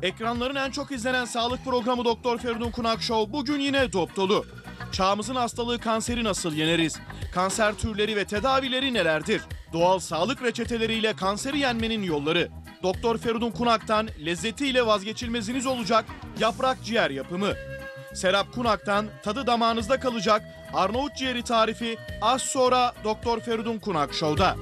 Ekranların en çok izlenen sağlık programı Doktor Feridun Kunak Show bugün yine dop dolu. Çağımızın hastalığı kanseri nasıl yeneriz? Kanser türleri ve tedavileri nelerdir? Doğal sağlık reçeteleriyle kanseri yenmenin yolları. Doktor Feridun Kunak'tan lezzetiyle vazgeçilmeziniz olacak yaprak ciğer yapımı. Serap Kunak'tan tadı damağınızda kalacak Arnavut ciğeri tarifi az sonra Doktor Feridun Kunak Show'da.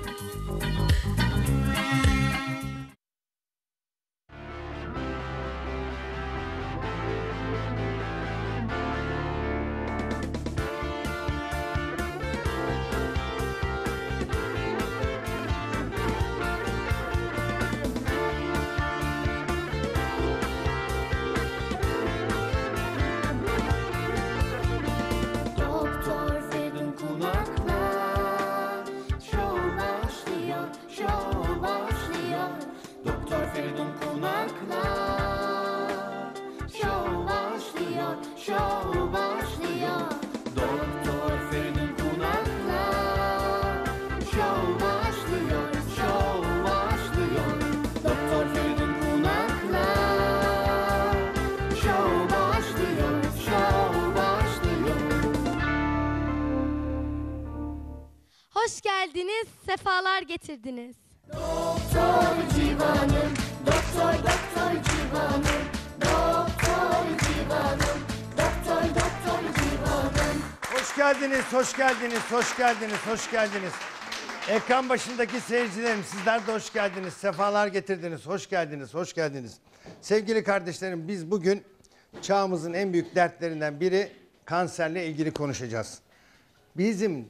Hoş geldiniz, sefalar getirdiniz. Doktor Civan'ım, doktor Civan'ım, doktor Civan'ım, doktor Civan'ım. Hoş geldiniz, hoş geldiniz, hoş geldiniz, hoş geldiniz. Ekran başındaki seyircilerim, sizler de hoş geldiniz, sefalar getirdiniz, hoş geldiniz, hoş geldiniz. Sevgili kardeşlerim, biz bugün çağımızın en büyük dertlerinden biri kanserle ilgili konuşacağız. Bizim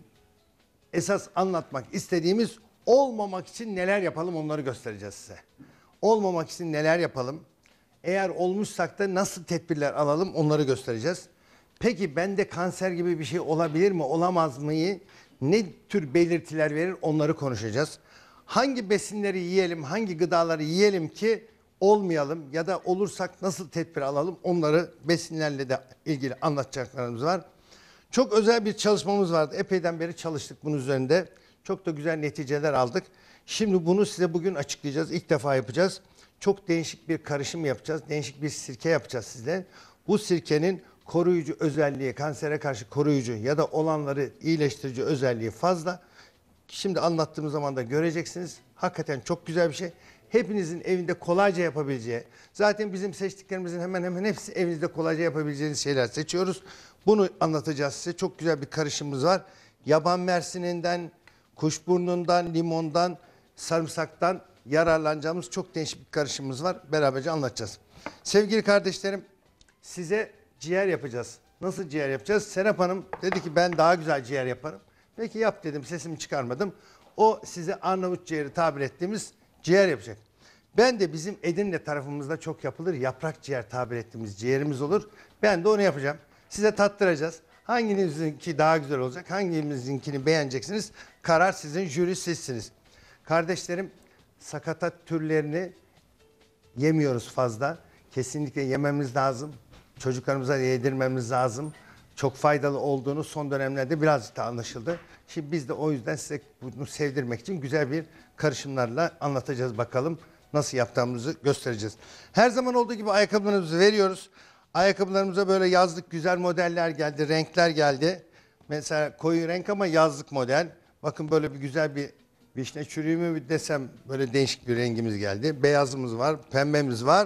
esas anlatmak istediğimiz olmamak için neler yapalım onları göstereceğiz size. Olmamak için neler yapalım? Eğer olmuşsak da nasıl tedbirler alalım onları göstereceğiz. Peki bende kanser gibi bir şey olabilir mi, olamaz mı? Ne tür belirtiler verir onları konuşacağız. Hangi besinleri yiyelim, hangi gıdaları yiyelim ki olmayalım ya da olursak nasıl tedbir alalım onları besinlerle de ilgili anlatacaklarımız var. Çok özel bir çalışmamız vardı. Epeyden beri çalıştık bunun üzerinde. Çok da güzel neticeler aldık. Şimdi bunu size bugün açıklayacağız. İlk defa yapacağız. Çok değişik bir karışım yapacağız. Değişik bir sirke yapacağız size. Bu sirkenin koruyucu özelliği, kansere karşı koruyucu ya da olanları iyileştirici özelliği fazla. Şimdi anlattığım zaman da göreceksiniz. Hakikaten çok güzel bir şey. Hepinizin evinde kolayca yapabileceği, zaten bizim seçtiklerimizin hemen hemen hepsi evinizde kolayca yapabileceğiniz şeyler seçiyoruz. Bunu anlatacağız size. Çok güzel bir karışımımız var. Yaban mersininden, kuşburnundan, limondan, sarımsaktan yararlanacağımız çok değişik bir karışımımız var. Beraberce anlatacağız. Sevgili kardeşlerim, size ciğer yapacağız. Nasıl ciğer yapacağız? Serap Hanım dedi ki ben daha güzel ciğer yaparım. Peki yap dedim, sesimi çıkarmadım. O size Arnavut ciğeri tabir ettiğimiz ciğer yapacak. Ben de bizim Edirne tarafımızda çok yapılır. Yaprak ciğer tabir ettiğimiz ciğerimiz olur. Ben de onu yapacağım. Size tattıracağız. Hanginizinki daha güzel olacak? Hangimizinkini beğeneceksiniz? Karar sizin, jüri sizsiniz. Kardeşlerim, sakatat türlerini yemiyoruz fazla. Kesinlikle yememiz lazım. Çocuklarımıza yedirmemiz lazım. Çok faydalı olduğunu son dönemlerde birazcık da anlaşıldı. Şimdi biz de o yüzden size bunu sevdirmek için güzel bir karışımlarla anlatacağız bakalım. Nasıl yaptığımızı göstereceğiz. Her zaman olduğu gibi ayakkabılarımızı veriyoruz. Ayakkabılarımıza böyle yazlık güzel modeller geldi, renkler geldi. Mesela koyu renk ama yazlık model. Bakın böyle bir güzel bir vişne çürüğü mü desem, böyle değişik bir rengimiz geldi. Beyazımız var, pembemiz var,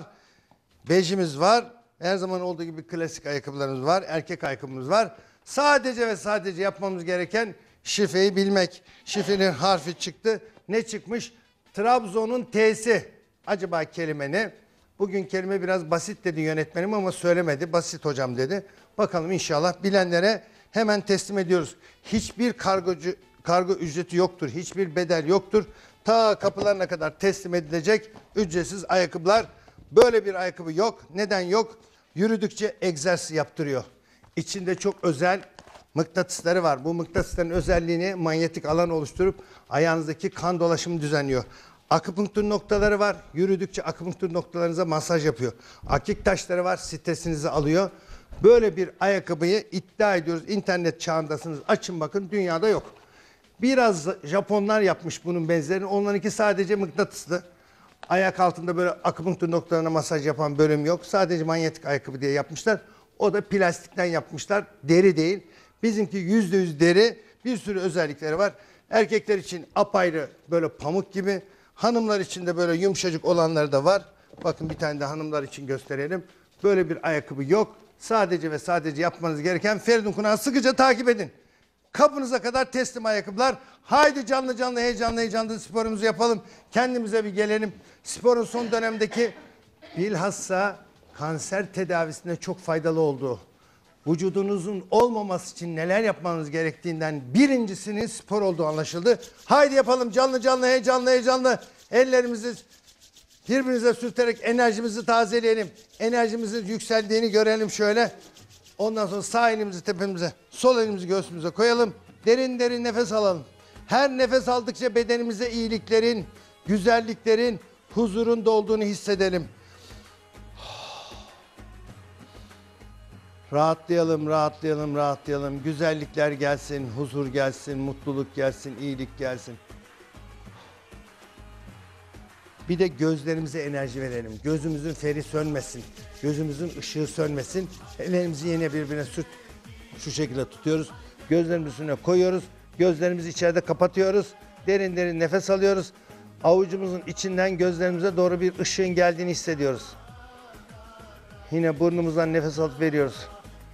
bejimiz var. Her zaman olduğu gibi klasik ayakkabılarımız var, erkek ayakkabımız var. Sadece ve sadece yapmamız gereken şifreyi bilmek. Şifrenin harfi çıktı. Ne çıkmış? Trabzon'un T'si. Acaba kelime ne? Bugün kelime biraz basit dedi yönetmenim ama söylemedi. Basit hocam dedi. Bakalım inşallah bilenlere hemen teslim ediyoruz. Hiçbir kargo ücreti yoktur. Hiçbir bedel yoktur. Ta kapılarına kadar teslim edilecek ücretsiz ayakkabılar. Böyle bir ayakkabı yok. Neden yok? Yürüdükçe egzersiz yaptırıyor. İçinde çok özel mıknatısları var. Bu mıknatısların özelliğini manyetik alan oluşturup ayağınızdaki kan dolaşımını düzenliyor. Akupunktur noktaları var. Yürüdükçe akupunktur noktalarınıza masaj yapıyor. Akik taşları var. Stresinizi alıyor. Böyle bir ayakkabıyı iddia ediyoruz. İnternet çağındasınız. Açın bakın, dünyada yok. Biraz Japonlar yapmış bunun benzerini. Onlarınki sadece mıknatıslı. Ayak altında böyle akupunktur noktalarına masaj yapan bölüm yok. Sadece manyetik ayakkabı diye yapmışlar. O da plastikten yapmışlar. Deri değil. Bizimki %100 deri. Bir sürü özellikleri var. Erkekler için apayrı böyle pamuk gibi. Hanımlar için de böyle yumuşacık olanları da var. Bakın bir tane de hanımlar için gösterelim. Böyle bir ayakkabı yok. Sadece ve sadece yapmanız gereken Feridun Kunak'ı sıkıca takip edin. Kapınıza kadar teslim ayakkabılar. Haydi canlı canlı heyecanlı heyecanlı sporumuzu yapalım. Kendimize bir gelelim. Sporun son dönemdeki bilhassa kanser tedavisinde çok faydalı olduğu, vücudunuzun olmaması için neler yapmanız gerektiğinden birincisinin spor olduğu anlaşıldı. Haydi yapalım canlı canlı heyecanlı heyecanlı. Ellerimizi birbirimize sürterek enerjimizi tazeleyelim. Enerjimizin yükseldiğini görelim şöyle. Ondan sonra sağ elimizi tepemize, sol elimizi göğsümüze koyalım. Derin derin nefes alalım. Her nefes aldıkça bedenimize iyiliklerin, güzelliklerin, huzurun dolduğunu hissedelim. Rahatlayalım, rahatlayalım, rahatlayalım. Güzellikler gelsin, huzur gelsin, mutluluk gelsin, iyilik gelsin. Bir de gözlerimize enerji verelim. Gözümüzün feri sönmesin. Gözümüzün ışığı sönmesin. Ellerimizi yine birbirine sürt. Şu şekilde tutuyoruz. Gözlerimizin üstüne koyuyoruz. Gözlerimizi içeride kapatıyoruz. Derin derin nefes alıyoruz. Avucumuzun içinden gözlerimize doğru bir ışığın geldiğini hissediyoruz. Yine burnumuzdan nefes alıp veriyoruz.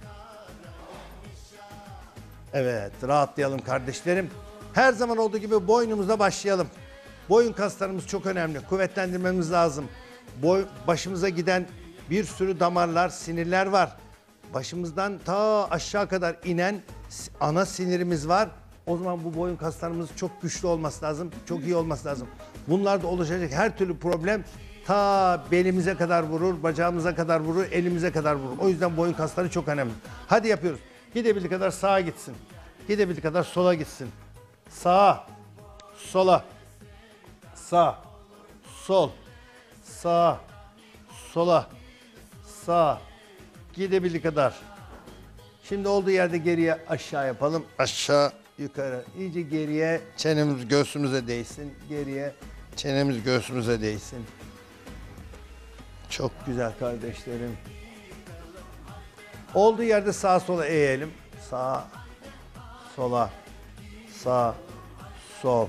Evet, rahatlayalım kardeşlerim. Her zaman olduğu gibi boynumuzla başlayalım. Boyun kaslarımız çok önemli. Kuvvetlendirmemiz lazım. Başımıza giden bir sürü damarlar, sinirler var. Başımızdan ta aşağı kadar inen ana sinirimiz var. O zaman bu boyun kaslarımız çok güçlü olması lazım. Çok iyi olması lazım. Bunlarda oluşacak her türlü problem ta belimize kadar vurur, bacağımıza kadar vurur, elimize kadar vurur. O yüzden boyun kasları çok önemli. Hadi yapıyoruz. Gidebildiği kadar sağa gitsin. Gidebildiği kadar sola gitsin. Sağa, sola, sağ, sol, sağ, sola, sağ. Gidebildiği kadar. Şimdi olduğu yerde geriye aşağı yapalım. Aşağı, yukarı. İyice geriye, çenemiz göğsümüze değsin. Geriye, çenemiz göğsümüze değsin. Çok güzel kardeşlerim. Olduğu yerde sağa sola eğelim. Sağa, sola, sağ, sol,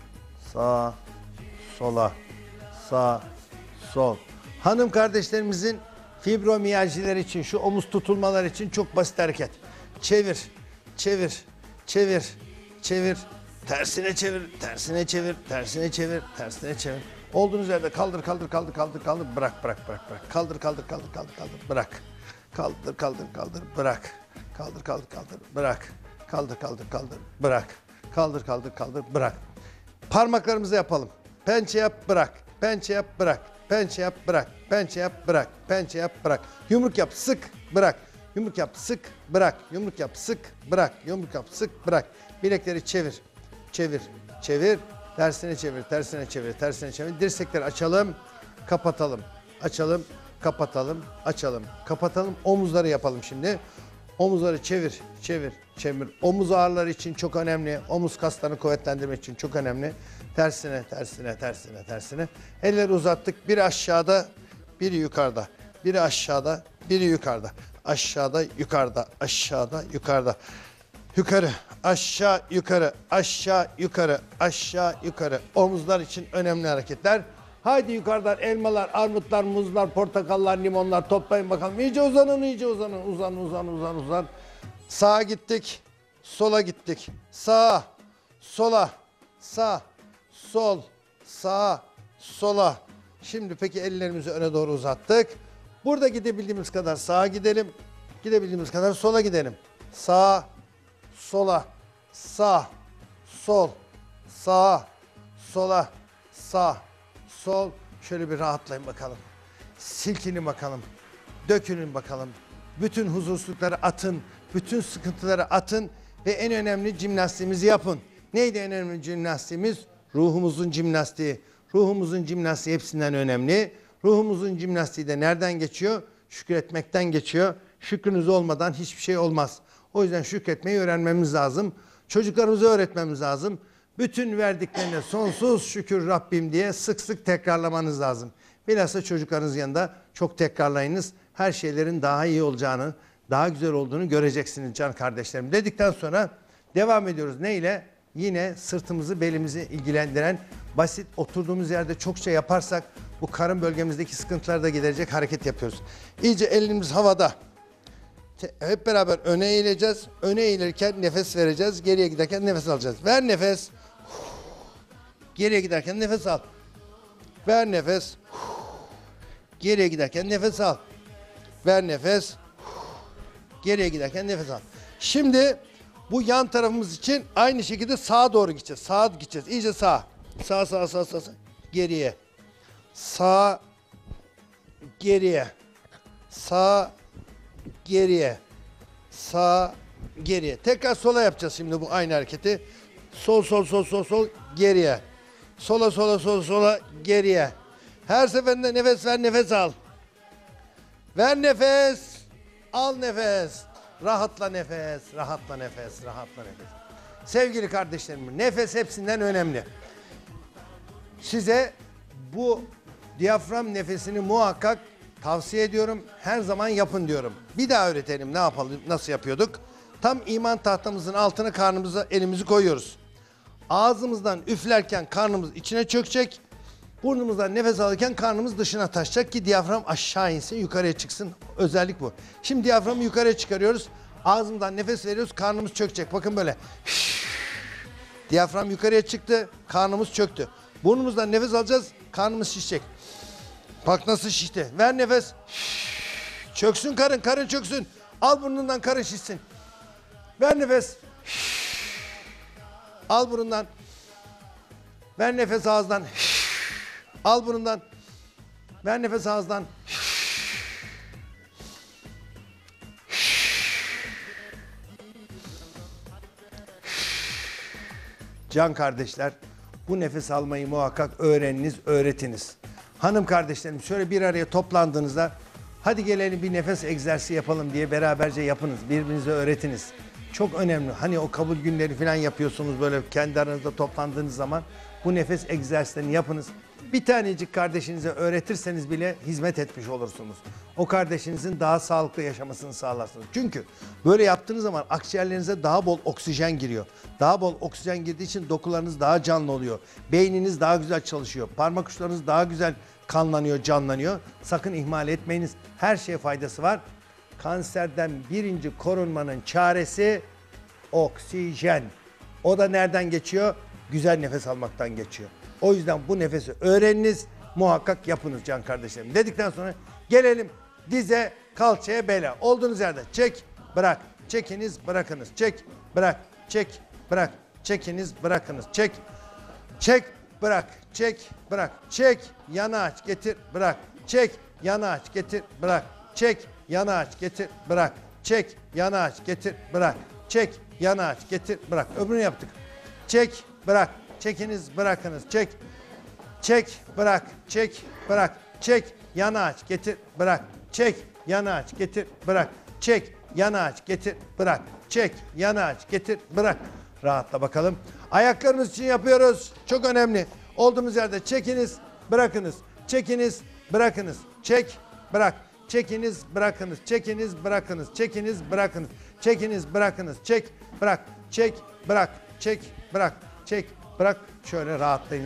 sağ, sola, sağ, sol. Hanım kardeşlerimizin fibromiyaljiler için, şu omuz tutulmalar için çok basit hareket. Çevir, çevir, çevir, çevir. Tersine çevir, tersine çevir, tersine çevir, tersine çevir. Olduğunuz yerde kaldır, kaldır, kaldır, kaldır, kaldır, bırak, bırak, bırak, bırak. Kaldır, kaldır, kaldır, kaldır, kaldır, bırak. Kaldır, kaldır, kaldır, bırak. Kaldır, kaldır, kaldır, bırak. Kaldır, kaldır, kaldır, bırak. Kaldır, kaldır, kaldır, bırak. Parmaklarımızı yapalım. Pençe yap, bırak. Pençe yap, bırak. Pençe yap, bırak. Pençe yap, bırak. Pençe yap, bırak. Yumruk yap, sık, bırak. Yumruk yap, sık, bırak. Yumruk yap, sık, bırak. Yumruk yap, sık, bırak. Bilekleri çevir. Çevir, çevir. Tersine çevir, tersine çevir, tersine çevir. Dirsekleri açalım, kapatalım. Açalım, kapatalım, açalım, kapatalım. Omuzları yapalım şimdi. Omuzları çevir, çevir, çevir. Omuz ağrıları için çok önemli. Omuz kaslarını kuvvetlendirmek için çok önemli. Tersine, tersine, tersine, tersine. Elleri uzattık. Biri aşağıda, biri yukarıda. Biri aşağıda, biri yukarıda. Aşağıda, yukarıda, aşağıda, yukarıda. Yukarı, aşağı, yukarı, aşağı, yukarı, aşağı, yukarı. Omuzlar için önemli hareketler. Haydi yukarıdan elmalar, armutlar, muzlar, portakallar, limonlar toplayın bakalım. İyice uzanın, iyice uzanın. Uzan, uzan, uzan, uzan. Sağa gittik, sola gittik. Sağa, sola, sağ, sol, sağa, sola. Şimdi peki ellerimizi öne doğru uzattık. Burada gidebildiğimiz kadar sağa gidelim. Gidebildiğimiz kadar sola gidelim. Sağa, sola, sağ, sol, sağa, sola, sağ, sol. Şöyle bir rahatlayın bakalım. Silkinin bakalım. Dökünün bakalım. Bütün huzursuzlukları atın. Bütün sıkıntıları atın. Ve en önemli jimnastiğimizi yapın. Neydi en önemli jimnastiğimiz? Ruhumuzun jimnastiği. Ruhumuzun jimnastiği hepsinden önemli. Ruhumuzun jimnastiği de nereden geçiyor? Şükretmekten geçiyor. Şükrünüz olmadan hiçbir şey olmaz. O yüzden şükretmeyi öğrenmemiz lazım. Çocuklarımıza öğretmemiz lazım. Bütün verdiklerine sonsuz şükür Rabbim diye sık sık tekrarlamanız lazım. Bilhassa çocuklarınız yanında çok tekrarlayınız. Her şeylerin daha iyi olacağını, daha güzel olduğunu göreceksiniz can kardeşlerim. Dedikten sonra devam ediyoruz. Ne ile? Yine sırtımızı, belimizi ilgilendiren basit, oturduğumuz yerde çokça yaparsak bu karın bölgemizdeki sıkıntıları da giderecek hareket yapıyoruz. İyice elimiz havada. Hep beraber öne eğileceğiz. Öne eğilirken nefes vereceğiz. Geriye giderken nefes alacağız. Ver nefes. Geriye giderken nefes al. Ver nefes. Geriye giderken nefes al. Ver nefes. Geriye giderken nefes al. Şimdi bu yan tarafımız için aynı şekilde sağa doğru gideceğiz. Sağa gideceğiz. İyice sağa. Sağ. Geriye. Sağ. Geriye. Sağ. Geriye. Sağ. Geriye. Tekrar sola yapacağız şimdi bu aynı hareketi. Sol. Geriye. Sola. Geriye. Her seferinde nefes ver, nefes al. Ver nefes. Al nefes. Rahatla nefes. Sevgili kardeşlerim, nefes hepsinden önemli. Size bu diyafram nefesini muhakkak tavsiye ediyorum. Her zaman yapın diyorum. Bir daha öğretelim, ne yapalım, nasıl yapıyorduk? Tam iman tahtamızın altına karnımıza elimizi koyuyoruz. Ağzımızdan üflerken karnımız içine çökecek. Burnumuzdan nefes alırken karnımız dışına taşacak ki diyafram aşağı insin, yukarıya çıksın. Özellik bu. Şimdi diyaframı yukarıya çıkarıyoruz. Ağzımızdan nefes veriyoruz, karnımız çökecek. Bakın böyle. Diyafram yukarıya çıktı, karnımız çöktü. Burnumuzdan nefes alacağız, karnımız şişecek. Bak nasıl şişti. Ver nefes. Çöksün karın çöksün. Al burnundan, karın şişsin. Ver nefes. Al burundan. Ver nefes ağızdan. Al burundan. Ver nefes ağızdan. Can kardeşler, bu nefes almayı muhakkak öğreniniz, öğretiniz. Hanım kardeşlerim, şöyle bir araya toplandığınızda hadi gelelim bir nefes egzersizi yapalım diye beraberce yapınız. Birbirinize öğretiniz. Çok önemli. Hani o kabul günleri falan yapıyorsunuz böyle kendi aranızda toplandığınız zaman bu nefes egzersizlerini yapınız. Bir tanecik kardeşinize öğretirseniz bile hizmet etmiş olursunuz. O kardeşinizin daha sağlıklı yaşamasını sağlarsınız. Çünkü böyle yaptığınız zaman akciğerlerinize daha bol oksijen giriyor. Daha bol oksijen girdiği için dokularınız daha canlı oluyor. Beyniniz daha güzel çalışıyor. Parmak uçlarınız daha güzel kanlanıyor, canlanıyor. Sakın ihmal etmeyiniz. Her şeye faydası var. Kanserden birinci korunmanın çaresi oksijen. O da nereden geçiyor? Güzel nefes almaktan geçiyor. O yüzden bu nefesi öğreniniz, muhakkak yapınız can kardeşlerim. Dedikten sonra gelelim dize, kalçaya, bele. Olduğunuz yerde çek, bırak. Çekiniz, bırakınız. Çek, bırak. Çek, bırak. Çekiniz, bırakınız. Çek, çek, bırak. Çek, bırak. Çek, yana aç, getir, bırak. Çek, yana aç, getir, bırak. Çek, yana aç, getir, bırak. Çek, yana aç, getir, bırak. Çek, yana aç, getir, bırak. Öbürünü yaptık. Çek, bırak. Çekiniz, bırakınız. Çek, çek, bırak. Çek, bırak. Çek, yana aç, getir, bırak. Çek, yana aç, getir, bırak. Çek, yana aç, getir, bırak. Çek, yana aç, getir, bırak. Rahatla bakalım. Ayaklarımız için yapıyoruz. Çok önemli. Olduğumuz yerde çekiniz, bırakınız. Çekiniz, bırakınız. Çek, bırak. Çekiniz, bırakınız. Çekiniz, bırakınız. Çekiniz, bırakınız. Çekiniz, bırakınız. Çek, bırak. Çek, bırak. Çek, bırak. Çek, bırak. Şöyle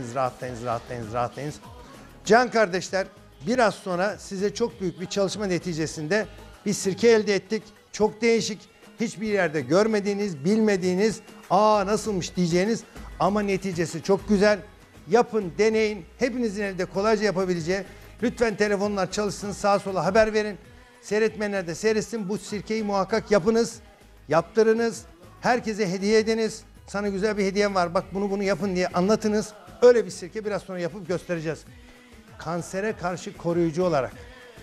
rahatlayınız. Can kardeşler, biraz sonra size çok büyük bir çalışma neticesinde bir sirke elde ettik. Çok değişik, hiçbir yerde görmediğiniz, bilmediğiniz, nasılmış diyeceğiniz ama neticesi çok güzel. Yapın, deneyin. Hepinizin evde kolayca yapabileceği. Lütfen telefonlar çalışsın, sağa sola haber verin. Seyretmeyenler de seyretsin. Bu sirkeyi muhakkak yapınız. Yaptırınız. Herkese hediye ediniz. Sana güzel bir hediyem var. Bak bunu yapın diye anlatınız. Öyle bir sirke biraz sonra yapıp göstereceğiz. Kansere karşı koruyucu olarak,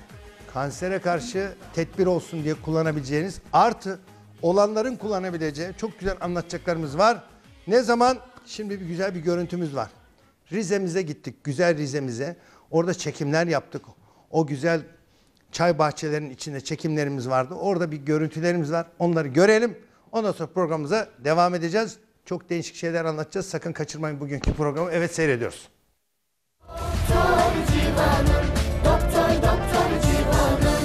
kansere karşı tedbir olsun diye kullanabileceğiniz, artı olanların kullanabileceği çok güzel anlatacaklarımız var. Ne zaman? Şimdi güzel bir görüntümüz var. Rize'mize gittik. Güzel Rize'mize. Orada çekimler yaptık. O güzel çay bahçelerinin içinde çekimlerimiz vardı. Orada bir görüntülerimiz var. Onları görelim. Ondan sonra programımıza devam edeceğiz. Çok değişik şeyler anlatacağız. Sakın kaçırmayın bugünkü programı. Evet, seyrediyoruz. Doktor Civan'ım, doktor doktor Civan'ım.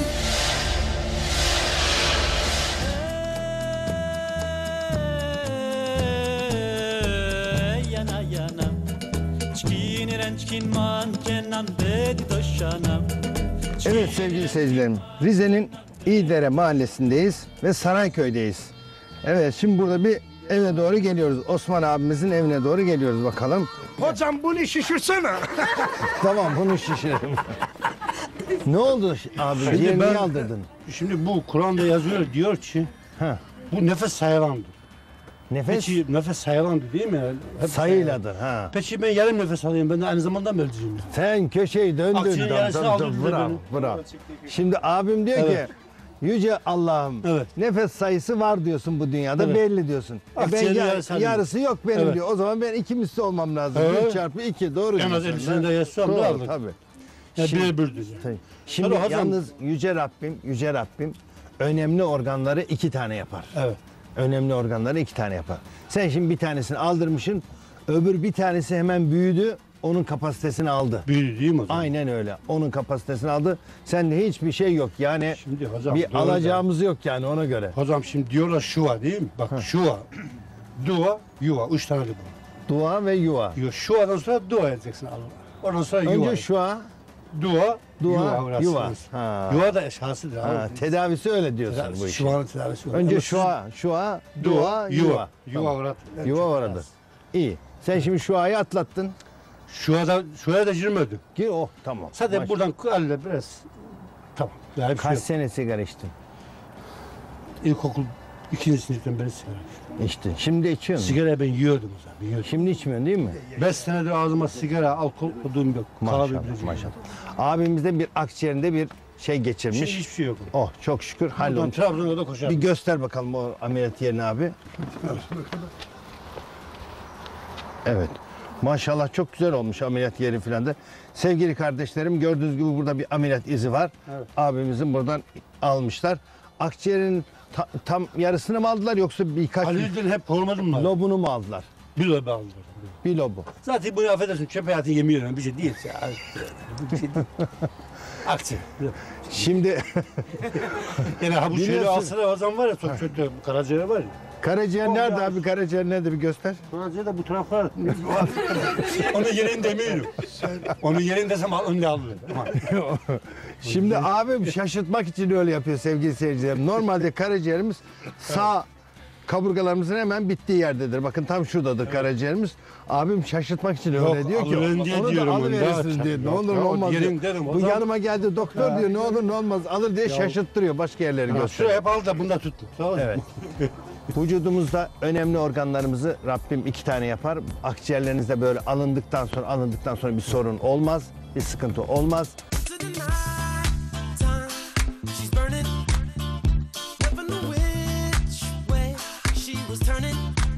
Yana yana Çkin rençkin mankenan bedi doşanam. Evet sevgili seyircilerim, Rize'nin İyidere mahallesindeyiz ve Sarayköy'deyiz. Evet, şimdi burada bir eve doğru geliyoruz. Osman abimizin evine doğru geliyoruz bakalım. Hocam bunu şişirsene. Tamam, bunu şişirelim. Ne oldu abi? Şimdi Ciğerini ben- niye aldırdın? Şimdi bu Kur'an'da yazıyor diyor ki Ha. bu nefes sayılandır. Nefes Peki nefes sayılandı değil mi? Hep sayıyladır. Ha. Peki ben yarım nefes alayım. Ben de aynı zamanda mı öleceğim? Sen köşeyi döndün. Akçenin yarısını aldırdı Bravo, beni. bravo. Şimdi abim diyor Evet. ki Yüce Allah'ım, Evet. nefes sayısı var diyorsun bu dünyada, Evet. belli diyorsun. Ben Akciğerin yarısı alayım. yarısı yok benim Evet. diyor. O zaman ben iki misli olmam lazım. Evet. 1 çarpı 2 doğru En az diyorsun. 50'sinde yaşasam da Doğru alırım. tabii. Ya Şimdi- bir diyeceğim. Tabii. Şimdi Tabii hocam. yalnız Yüce Rabbim önemli organları 2 tane yapar. Evet. Önemli organları 2 tane yapar. Sen şimdi bir tanesini aldırmışsın, öbür bir tanesi hemen büyüdü, onun kapasitesini aldı. Bir değil mi hocam? Aynen öyle. Onun kapasitesini aldı. Sende hiçbir şey yok. Yani Şimdi hocam, bir doğru alacağımız yok yani ona göre. Hocam şimdi diyorlar şua değil mi? Bak şua, dua, yuva. 3 tane bu. Dua ve yuva. Yok şuadan sonra dua edeceksin Allah'a. Ondan sonra yuva. Önce şua, Dua, Dua, yuva. yuva. Ha. Yuva da eşhasıdır abi. ha, tedavisi öyle diyorsun bu işin. Şuanın tedavisi var. Önce Ama şua, dua, yuva. Yuva Tamam. orada. Yuva orada. İyi. Sen şimdi şuayı atlattın. Şuaya da girmedim. Gir oh tamam. Zaten Maş- buradan elle biraz. Tamam. Yani bir şey Kaç yok. sene sigara içtin? İlkokul 2. sınıftan beri sigara içtim. İçtin. Şimdi içiyor musun? Sigara ben yiyordum o zaman. Yiyordum. Şimdi içmiyorsun değil mi? 5 senedir ağzıma sigara, alkol koyduğum yok. Kahve Maşallah, bile içmiyorum. maşallah. Abimizde bir akciğerinde bir şey Şimdi geçirmiş. hiçbir şey yok. Oh çok şükür Buradan hallolmuş. Trabzon'a da Bir koşarım. göster bakalım o ameliyat yerini abi. Evet. Maşallah çok güzel olmuş ameliyat yeri falan da. Sevgili kardeşlerim gördüğünüz gibi burada bir ameliyat izi var. Evet. Abimizin buradan almışlar. Akciğerin tam yarısını mı aldılar yoksa birkaç Halil'den hep hormonum var. lobunu mu aldılar? Bir lobe aldım. Bir lobu. Zaten bunu affedersin çöp hayatı yemiyorum. Bir şey değil ya. Bir şey değil. Aksi. Şimdi Yani ha bu şöyle Biliyorsun. alsana o zaman var ya çok kötü karaciğer var ya. karaciğer nerede abi? Karaciğer nerede bir göster. Karaciğer de bu taraflar. Onun yerini demiyorum. Onun yerini desem önüne alırım. Şimdi abim şaşırtmak için öyle yapıyor sevgili seyircilerim. Normalde karaciğerimiz sağ kaburgalarımızın hemen bittiği yerdedir. Bakın tam şuradadır karaciğerimiz. Abim şaşırtmak için öyle Yok, diyor ki alırım diye onu da diyorum ben, alıverirsiniz daha diyor. Ne çok. olur ne Yok, olmaz yerim diyor. derim, o Bu zaman- yanıma geldi doktor diyor ne olur ne olmaz alır diye şaşırttırıyor. Başka yerleri Şuraya gösteriyor. hep al da bunda tuttum. Tamam mı? Evet. Vücudumuzda önemli organlarımızı Rabbim 2 tane yapar. Akciğerlerinizde böyle alındıktan sonra bir sorun olmaz. Bir sıkıntı olmaz. To the night time, she's burning. Never knew which way she was turning,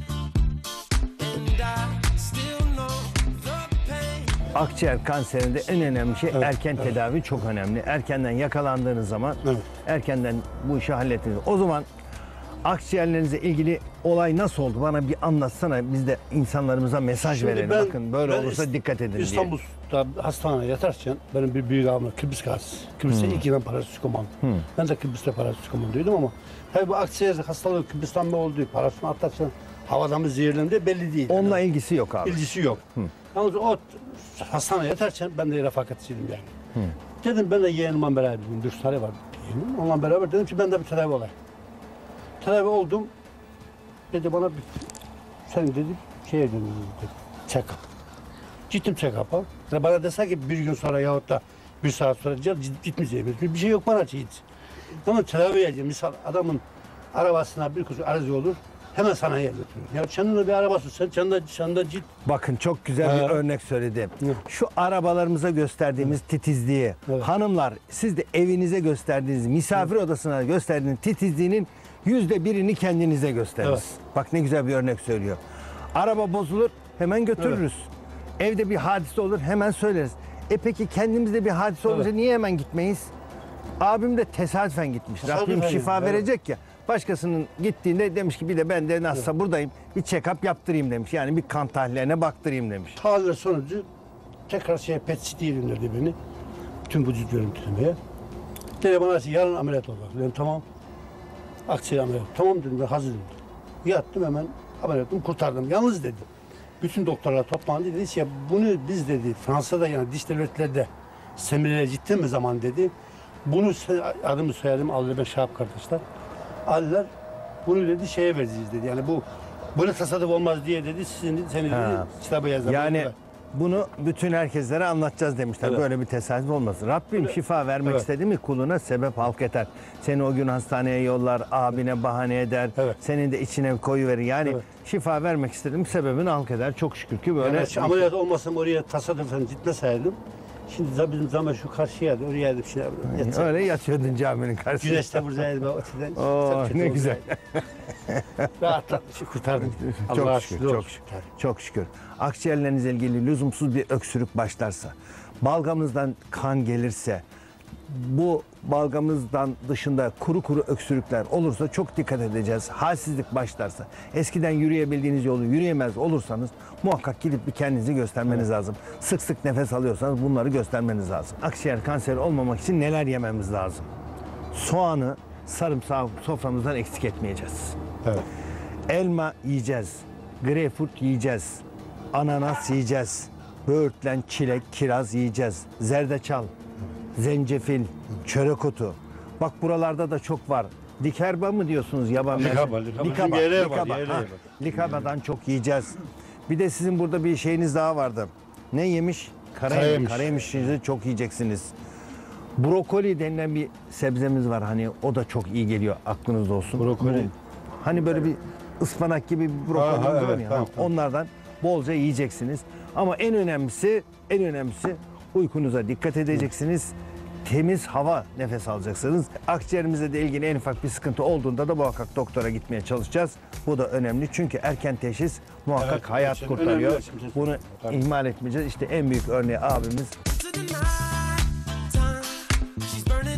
and I still know the pain. Akciğer kanserinde en önemli şey erken tedavi çok önemli. Erkenden yakalandığınız zaman Evet. erkenden bu işi hallettiniz. O zaman akciğerlerinizle ilgili olay nasıl oldu? Bana bir anlatsana. Biz de insanlarımıza mesaj Şimdi verelim. Bakın böyle olursa dikkat edin diye. İstanbul'da hastaneye yatarken benim bir büyük abim Kıbrıs gazisi. Kıbrıs'ta 2 yıl parasız komando. Ben de Kıbrıs'ta parasız komandoydum ama tabii bu akciğer hastalığı Kıbrıs'tan mı oldu? Parasını atlarsan havadan mı zehirlendi belli değil. Onunla ilgisi yok abi. ilgisi yok. Yalnız o hastaneye yatarken ben de refakatçiydim yani. Dedim ben de yeğenimle beraber bir 4 tane var yeğenim. Onunla beraber dedim ki ben de bir tedavi olayım. Tedavi oldum. Dedi bana bir, sen dedi şeye dönün dedi. Check-up. Gittim check-up'a. Yani bana dese ki bir gün sonra yahut da bir saat sonra gitmeyeceğim. Bir şey yok bana hiç. Ama tedavi edeceğim. Misal adamın arabasına bir kuzu arıza olur. Hemen sana yer götürür. Ya kendine bir arabası sen de git. Bakın çok güzel bir Evet. örnek söyledi. Evet. Şu arabalarımıza gösterdiğimiz titizliği, Evet. hanımlar siz de evinize gösterdiğiniz, misafir odasına gösterdiğiniz titizliğinin %1'ini kendinize gösteriniz. Evet. Bak ne güzel bir örnek söylüyor. Araba bozulur hemen götürürüz. Evde bir hadise olur hemen söyleriz. Peki kendimizde bir hadise olunca Evet. niye hemen gitmeyiz? Abim de tesadüfen gitmiş. Tesadüfen Rabbim şifa gitmiş, evet. verecek ya. Başkasının gittiğinde demiş ki bir de ben de nasılsa buradayım. Bir check-up yaptırayım demiş. Yani bir kan tahlillerine baktırayım demiş. Tahliller sonucu tekrar PET-CT'ye gönderdi beni. Tüm vücut görüntülemeye. Dedi bana yarın ameliyat olacak. Dedim tamam. Akciğer ameliyat. Tamam dedim ben hazırım. Yattım hemen ameliyatımı kurtardım. Yalnız dedi. Bütün doktorlar toplandı dedi ki ya bunu biz dedi Fransa'da yani diş devletlerde seminerler ciddi mi zaman dedi. Bunu adımı soyadım aldı ben Şahap kardeşler. Aldılar bunu dedi şeye vereceğiz dedi. Yani bu böyle tasarruf olmaz diye dedi seni dedi kitaba yazdı. Yani bunu bütün herkeslere anlatacağız demişler. Evet. Böyle bir tesadüf olmasın. Rabbim şifa vermek Evet. istedi mi kuluna sebep halk eder. Seni o gün hastaneye yollar, abine bahane eder. Evet. Senin de içine koyuverir. Yani Evet. şifa vermek istedim sebebini halk eder. Çok şükür ki böyle. Yani ameliyat olmasam oraya tasarrufen gitmeseydim. Şimdi bizim zaman şu karşıya da oraya da bir şeyler yatsam. Öyle yatıyordun caminin karşısında. Güneşte buradaydı o öteden. Oo, Çok kötü ne oldu. güzel. Rahatlatmış, kurtardım. Çok Allah'a şükür, çok şükür. Çok şükür. Akciğerlerinizle ilgili lüzumsuz bir öksürük başlarsa, balgamınızdan kan gelirse, bu balgamızdan dışında kuru kuru öksürükler olursa çok dikkat edeceğiz. Halsizlik başlarsa, eskiden yürüyebildiğiniz yolu yürüyemez olursanız muhakkak gidip bir kendinizi göstermeniz lazım. Sık sık nefes alıyorsanız bunları göstermeniz lazım. Akciğer kanseri olmamak için neler yememiz lazım? Soğanı, sarımsağı soframızdan eksik etmeyeceğiz. Evet. Elma yiyeceğiz, greyfurt yiyeceğiz, ananas yiyeceğiz, böğürtlen, çilek, kiraz yiyeceğiz, zerdeçal, zencefil, çörek otu. Bak buralarda da çok var. Dikerba mı diyorsunuz yaban Likaba, mersini? likaba. Bizim yerlere var, yerlere Ha, var. Likabadan çok yiyeceğiz. Bir de sizin burada bir şeyiniz daha vardı. Ne yemiş? Karayemiş. Karayemişinizi çok yiyeceksiniz. Brokoli denilen bir sebzemiz var. Hani o da çok iyi geliyor. Aklınızda olsun. Brokoli. Hani böyle bir ıspanak gibi bir brokolimiz Aha, var evet, ya. tamam, tamam. Onlardan bolca yiyeceksiniz. Ama en önemlisi uykunuza dikkat edeceksiniz. Temiz hava nefes alacaksınız. Akciğerimizle de ilgili en ufak bir sıkıntı olduğunda da muhakkak doktora gitmeye çalışacağız. Bu da önemli çünkü erken teşhis muhakkak Evet, hayat şimdi kurtarıyor. önemli, şimdi- Bunu Tabii. ihmal etmeyeceğiz. İşte en büyük örneği abimiz. To the night time, she's burning.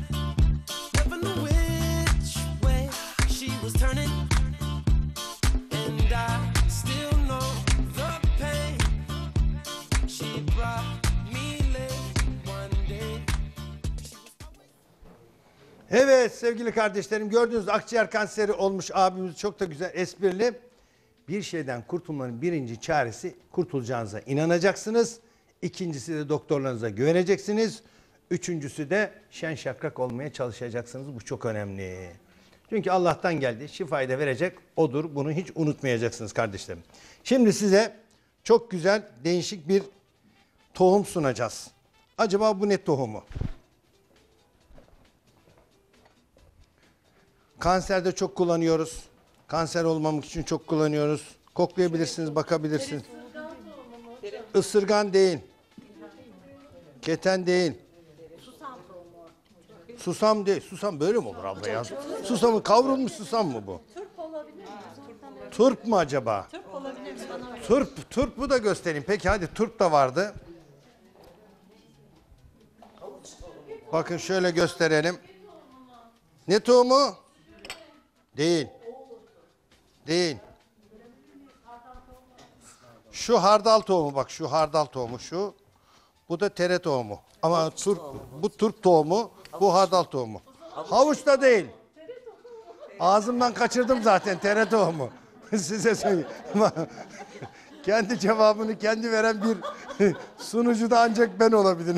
Never knew which way she was turning, and I still know the pain she brought me late one day. Evet sevgili kardeşlerim gördüğünüz akciğer kanseri olmuş abimiz çok da güzel esprili. Bir şeyden kurtulmanın birinci çaresi kurtulacağınıza inanacaksınız. İkincisi de doktorlarınıza güveneceksiniz. Üçüncüsü de şen şakrak olmaya çalışacaksınız. Bu çok önemli. Çünkü Allah'tan geldi. Şifayı da verecek odur. Bunu hiç unutmayacaksınız kardeşlerim. Şimdi size çok güzel değişik bir tohum sunacağız. Acaba bu ne tohumu? Kanserde çok kullanıyoruz. Kanser olmamak için çok kullanıyoruz. Koklayabilirsiniz, bakabilirsiniz. Isırgan değil. Keten değil. Susam değil. Susam böyle mi olur abla ya? Susamı kavrulmuş susam mı bu? Turp mu acaba? Turp bu da göstereyim. Peki hadi turp da vardı. Bakın şöyle gösterelim. Ne tohumu? Değil. Değil. Şu hardal tohumu bak şu hardal tohumu şu. Bu da tere tohumu. Ama bu turp tohumu, bu hardal tohumu. Havuç da değil. Ağzımdan kaçırdım zaten tere tohumu. Size söyleyeyim. Kendi cevabını kendi veren bir sunucu da ancak ben olabilirim.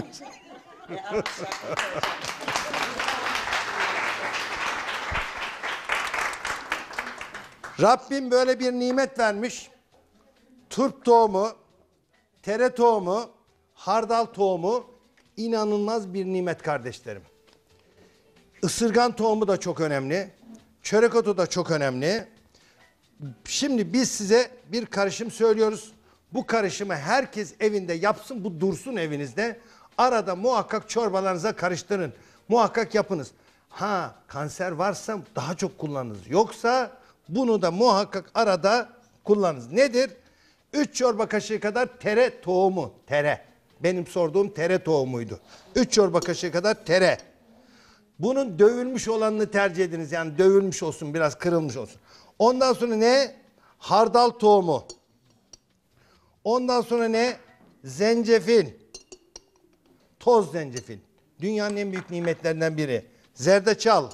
Rabbim böyle bir nimet vermiş. Turp tohumu, tere tohumu, hardal tohumu inanılmaz bir nimet kardeşlerim. Isırgan tohumu da çok önemli. Çörek otu da çok önemli. Şimdi biz size bir karışım söylüyoruz. Bu karışımı herkes evinde yapsın. Bu dursun evinizde. Arada muhakkak çorbalarınıza karıştırın. Muhakkak yapınız. Ha kanser varsa daha çok kullanınız. Yoksa bunu da muhakkak arada kullanınız. Nedir? 3 çorba kaşığı kadar tere tohumu. Tere. Benim sorduğum tere tohumuydu. 3 çorba kaşığı kadar tere. Bunun dövülmüş olanını tercih ediniz. Yani dövülmüş olsun, biraz kırılmış olsun. Ondan sonra ne? Hardal tohumu. Ondan sonra ne? Zencefil. Toz zencefil. Dünyanın en büyük nimetlerinden biri. Zerdeçal.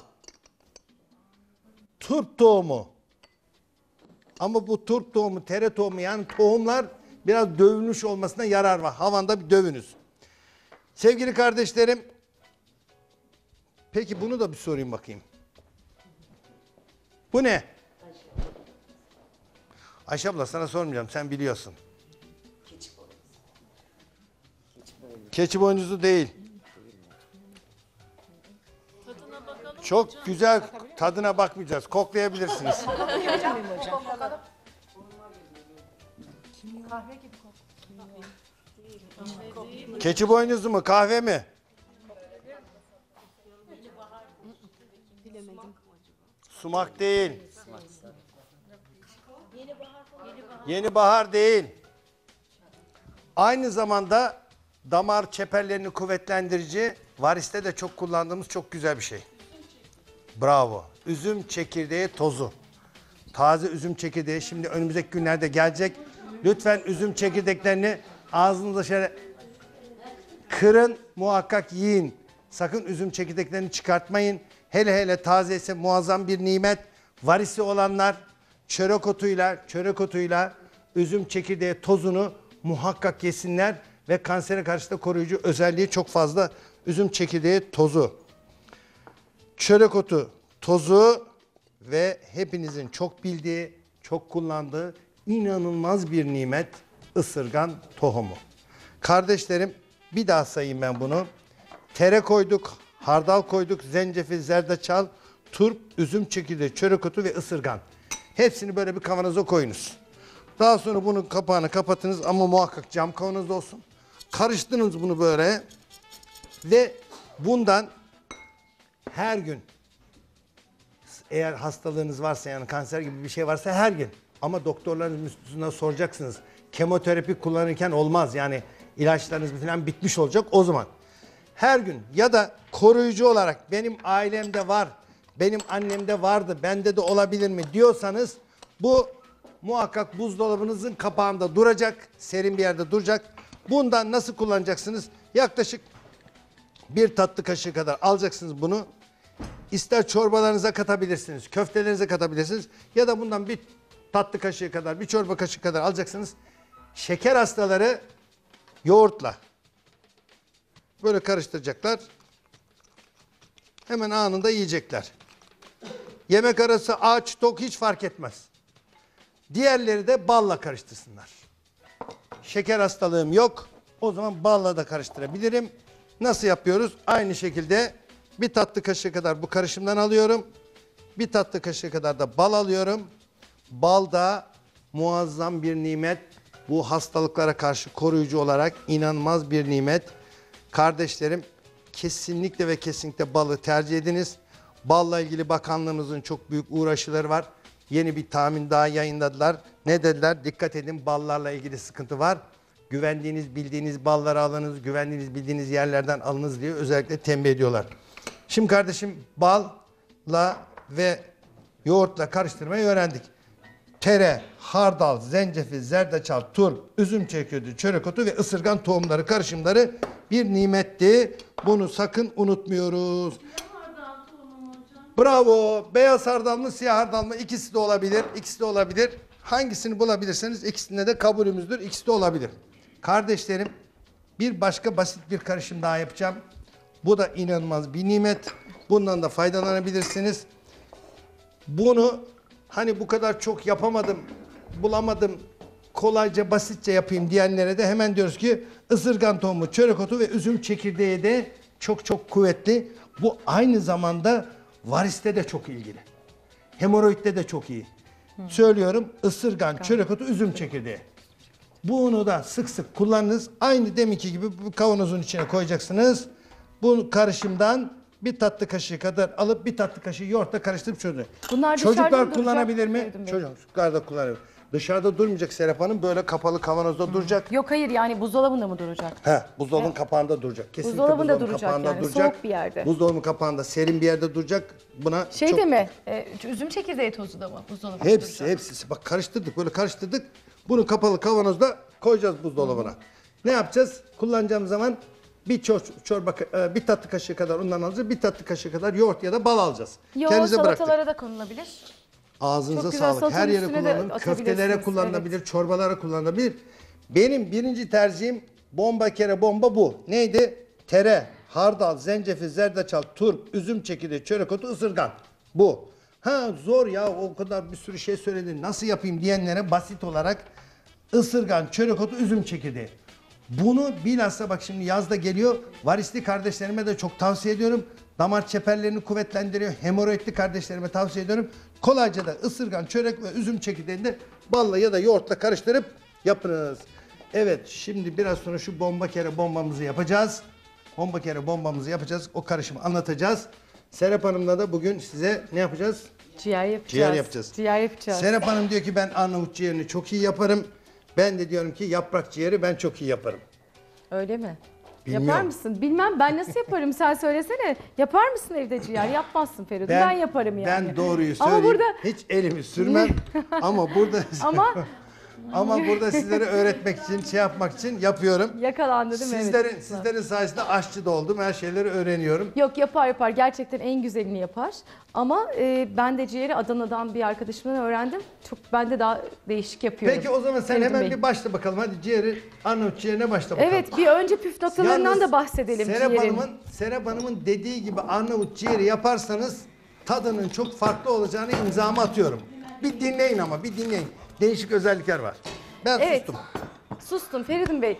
Turp tohumu. Ama bu turp tohumu, tere tohumu, yani tohumlar biraz dövülmüş olmasına yarar var. Havanda bir dövünüz. Sevgili kardeşlerim, peki bunu da bir sorayım bakayım. Bu ne? Ayşe abla sana sormayacağım, sen biliyorsun. Keçi boynuzu değil. Çok güzel, tadına bakmayacağız. Koklayabilirsiniz. Keçi boynuzu mu, kahve mi? Sumak değil. Yeni bahar değil. Aynı zamanda damar çeperlerini kuvvetlendirici, variste de çok kullandığımız çok güzel bir şey. Bravo. Üzüm çekirdeği tozu. Taze üzüm çekirdeği şimdi önümüzdeki günlerde gelecek. Lütfen üzüm çekirdeklerini ağzınıza şöyle kırın, muhakkak yiyin. Sakın üzüm çekirdeklerini çıkartmayın. Hele hele taze ise muazzam bir nimet. Varisi olanlar çörek otuyla üzüm çekirdeği tozunu muhakkak yesinler ve kansere karşı da koruyucu özelliği çok fazla. Üzüm çekirdeği tozu, çörek otu tozu ve hepinizin çok bildiği, çok kullandığı inanılmaz bir nimet ısırgan tohumu. Kardeşlerim, bir daha sayayım ben bunu. Tere koyduk, hardal koyduk, zencefil, zerdeçal, turp, üzüm çekirdeği, çörek otu ve ısırgan. Hepsini böyle bir kavanoza koyunuz. Daha sonra bunun kapağını kapatınız ama muhakkak cam kavanozda olsun. Karıştırınız bunu böyle ve bundan her gün, eğer hastalığınız varsa, yani kanser gibi bir şey varsa her gün, ama doktorların üstüne soracaksınız. Kemoterapi kullanırken olmaz, yani ilaçlarınız falan bitmiş olacak o zaman. Her gün ya da koruyucu olarak benim ailemde var, benim annemde vardı, bende de olabilir mi diyorsanız bu muhakkak buzdolabınızın kapağında duracak, serin bir yerde duracak. Bundan nasıl kullanacaksınız? Yaklaşık bir tatlı kaşığı kadar alacaksınız bunu. İster çorbalarınıza katabilirsiniz, köftelerinize katabilirsiniz ya da bundan bir tatlı kaşığı kadar, bir çorba kaşığı kadar alacaksınız. Şeker hastaları yoğurtla böyle karıştıracaklar. Hemen anında yiyecekler. Yemek arası aç, tok hiç fark etmez. Diğerleri de balla karıştırsınlar. Şeker hastalığım yok. O zaman balla da karıştırabilirim. Nasıl yapıyoruz? Aynı şekilde bir tatlı kaşığı kadar bu karışımdan alıyorum. Bir tatlı kaşığı kadar da bal alıyorum. Bal da muazzam bir nimet. Bu hastalıklara karşı koruyucu olarak inanılmaz bir nimet. Kardeşlerim, kesinlikle ve kesinlikle balı tercih ediniz. Balla ilgili bakanlığımızın çok büyük uğraşıları var. Yeni bir tahmin daha yayınladılar. Ne dediler? Dikkat edin, ballarla ilgili sıkıntı var. Güvendiğiniz, bildiğiniz balları alınız, güvendiğiniz, bildiğiniz yerlerden alınız diye özellikle tembih ediyorlar. Şimdi kardeşim, balla ve yoğurtla karıştırmayı öğrendik. Tere, hardal, zencefil, zerdeçal, turp, üzüm çekirdeği, çörek otu ve ısırgan tohumları karışımları bir nimetti. Bunu sakın unutmuyoruz. Bravo. Beyaz hardal mı, siyah hardal mı? İkisi de olabilir. İkisi de olabilir. Hangisini bulabilirseniz ikisinde de kabulümüzdür. İkisi de olabilir. Kardeşlerim, bir başka basit bir karışım daha yapacağım. Bu da inanılmaz bir nimet. Bundan da faydalanabilirsiniz. Bunu hani bu kadar çok yapamadım, bulamadım, kolayca, basitçe yapayım diyenlere de hemen diyoruz ki ısırgan tohumu, çörek otu ve üzüm çekirdeği de çok çok kuvvetli. Bu aynı zamanda variste de çok ilgili. Hemoroidde de çok iyi. Söylüyorum, ısırgan, çörek otu, üzüm çekirdeği. Bunu da sık sık kullanınız. Aynı deminki gibi bu kavanozun içine koyacaksınız. Bu karışımdan bir tatlı kaşığı kadar alıp bir tatlı kaşığı yoğurtla karıştırıp çözün. Bunlar dışarıda Çocuklar mı kullanabilir duracak mi? Feridun Bey? Çocuklar da kullanabilir. Dışarıda durmayacak Serap Hanım. Böyle kapalı kavanozda duracak. Yok hayır yani buzdolabında mı duracak? Buzdolabının kapağında duracak. Kesinlikle Buzdolabında buzdolabının duracak kapağında yani, soğuk bir yerde. Buzdolabının kapağında serin bir yerde duracak. Buna Şey çok... de mi? Üzüm çekirdeği tozu da mı buzdolabında Hepsi, duracak? hepsi. Bak karıştırdık, böyle karıştırdık. Bunu kapalı kavanozda koyacağız buzdolabına. Ne yapacağız? Kullanacağım zaman bir tatlı kaşığı kadar undan alacağız. Bir tatlı kaşığı kadar yoğurt ya da bal alacağız. Yoğurt Kendinize bıraktık. salatalara da konulabilir. Ağzınıza Çok güzel, sağlık. Her salatanın yere üstüne de kullanın. atabilirsiniz, Köftelere kullanılabilir, çorbalara kullanılabilir. Benim birinci tercihim bomba kere bomba bu. Neydi? Tere, hardal, zencefil, zerdeçal, turp, üzüm çekirdeği, çörek otu, ısırgan. Bu. Ha zor ya, o kadar bir sürü şey söyledin. Nasıl yapayım diyenlere basit olarak ısırgan, çörek otu, üzüm çekirdeği. Bunu bilhassa bak şimdi yazda geliyor. Varisli kardeşlerime de çok tavsiye ediyorum. Damar çeperlerini kuvvetlendiriyor. Hemoroidli kardeşlerime tavsiye ediyorum. Kolayca da ısırgan, çörek ve üzüm çekirdeğini de balla ya da yoğurtla karıştırıp yapınız. Evet, şimdi biraz sonra şu bomba kere bombamızı yapacağız. Bomba kere bombamızı yapacağız. O karışımı anlatacağız. Serap Hanım'la da bugün size ne yapacağız? Ciğer yapacağız. Ciğer yapacağız. Ciğer yapacağız. Serap Hanım diyor ki ben Arnavut ciğerini çok iyi yaparım. Ben de diyorum ki yaprak ciğeri ben çok iyi yaparım. Öyle mi? Bilmiyorum. Yapar mısın? Bilmem, ben nasıl yaparım sen söylesene. Yapar mısın evde ciğer? Yapmazsın Feridun. Ben yaparım yani. Ben doğruyu Ama söyleyeyim. burada Hiç elimi sürmem. ama burada ama ama burada sizlere öğretmek için, şey yapmak için yapıyorum. yakalandı değil mi? Evet. Sizlerin sayesinde aşçı da oldum. Her şeyleri öğreniyorum. Yok yapar. Gerçekten en güzelini yapar. Ama ben de ciğeri Adana'dan bir arkadaşımdan öğrendim. Çok ben de daha değişik yapıyorum. Peki o zaman sen Feridun hemen Bey. bir başla bakalım. Hadi ciğeri, Arnavut ciğerine başla bakalım. Evet, bir önce püf noktalarından Yalnız da bahsedelim Serap ciğerin. Serap Hanım'ın dediği gibi Arnavut ciğeri yaparsanız tadının çok farklı olacağını imzamı atıyorum. Bir dinleyin ama bir dinleyin. Değişik özellikler var. Ben Evet. sustum. Sustum Feridun Bey.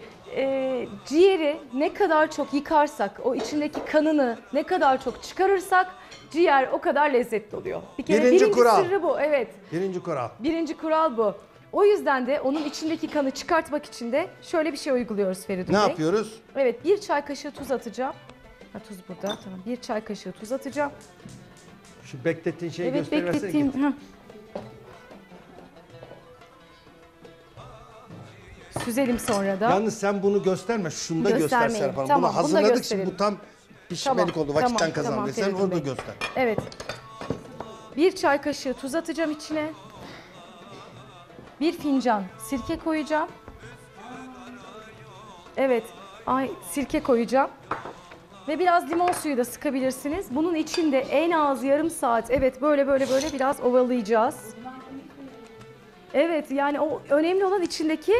Ciğeri ne kadar çok yıkarsak, o içindeki kanını ne kadar çok çıkarırsak ciğer o kadar lezzetli oluyor. Bir kere Birinci birinci kural. sırrı bu. Evet. Birinci kural. Birinci kural bu. O yüzden de onun içindeki kanı çıkartmak için de şöyle bir şey uyguluyoruz Feridun Ne Bey. yapıyoruz? Evet, bir çay kaşığı tuz atacağım. Ha, tuz burada, tamam. Bir çay kaşığı tuz atacağım. Şu beklettiğin şeyi Evet, gösteriversene. beklettiğim... Git. heh. Süzelim sonra da. Yalnız sen bunu gösterme. Şunu da göster Göstermeyeyim. Serap Hanım. Tamam, bunu bunu da hazırladık gösterelim. şimdi bu tam pişmelik Tamam, oldu. Vakitten tamam, kazandı. tamam, Sen Feridun onu da Bey. göster. Evet. Bir çay kaşığı tuz atacağım içine. Bir fincan sirke koyacağım. Evet, sirke koyacağım. Ve biraz limon suyu da sıkabilirsiniz. Bunun içinde en az yarım saat, evet böyle biraz ovalayacağız. Evet, yani o önemli olan içindeki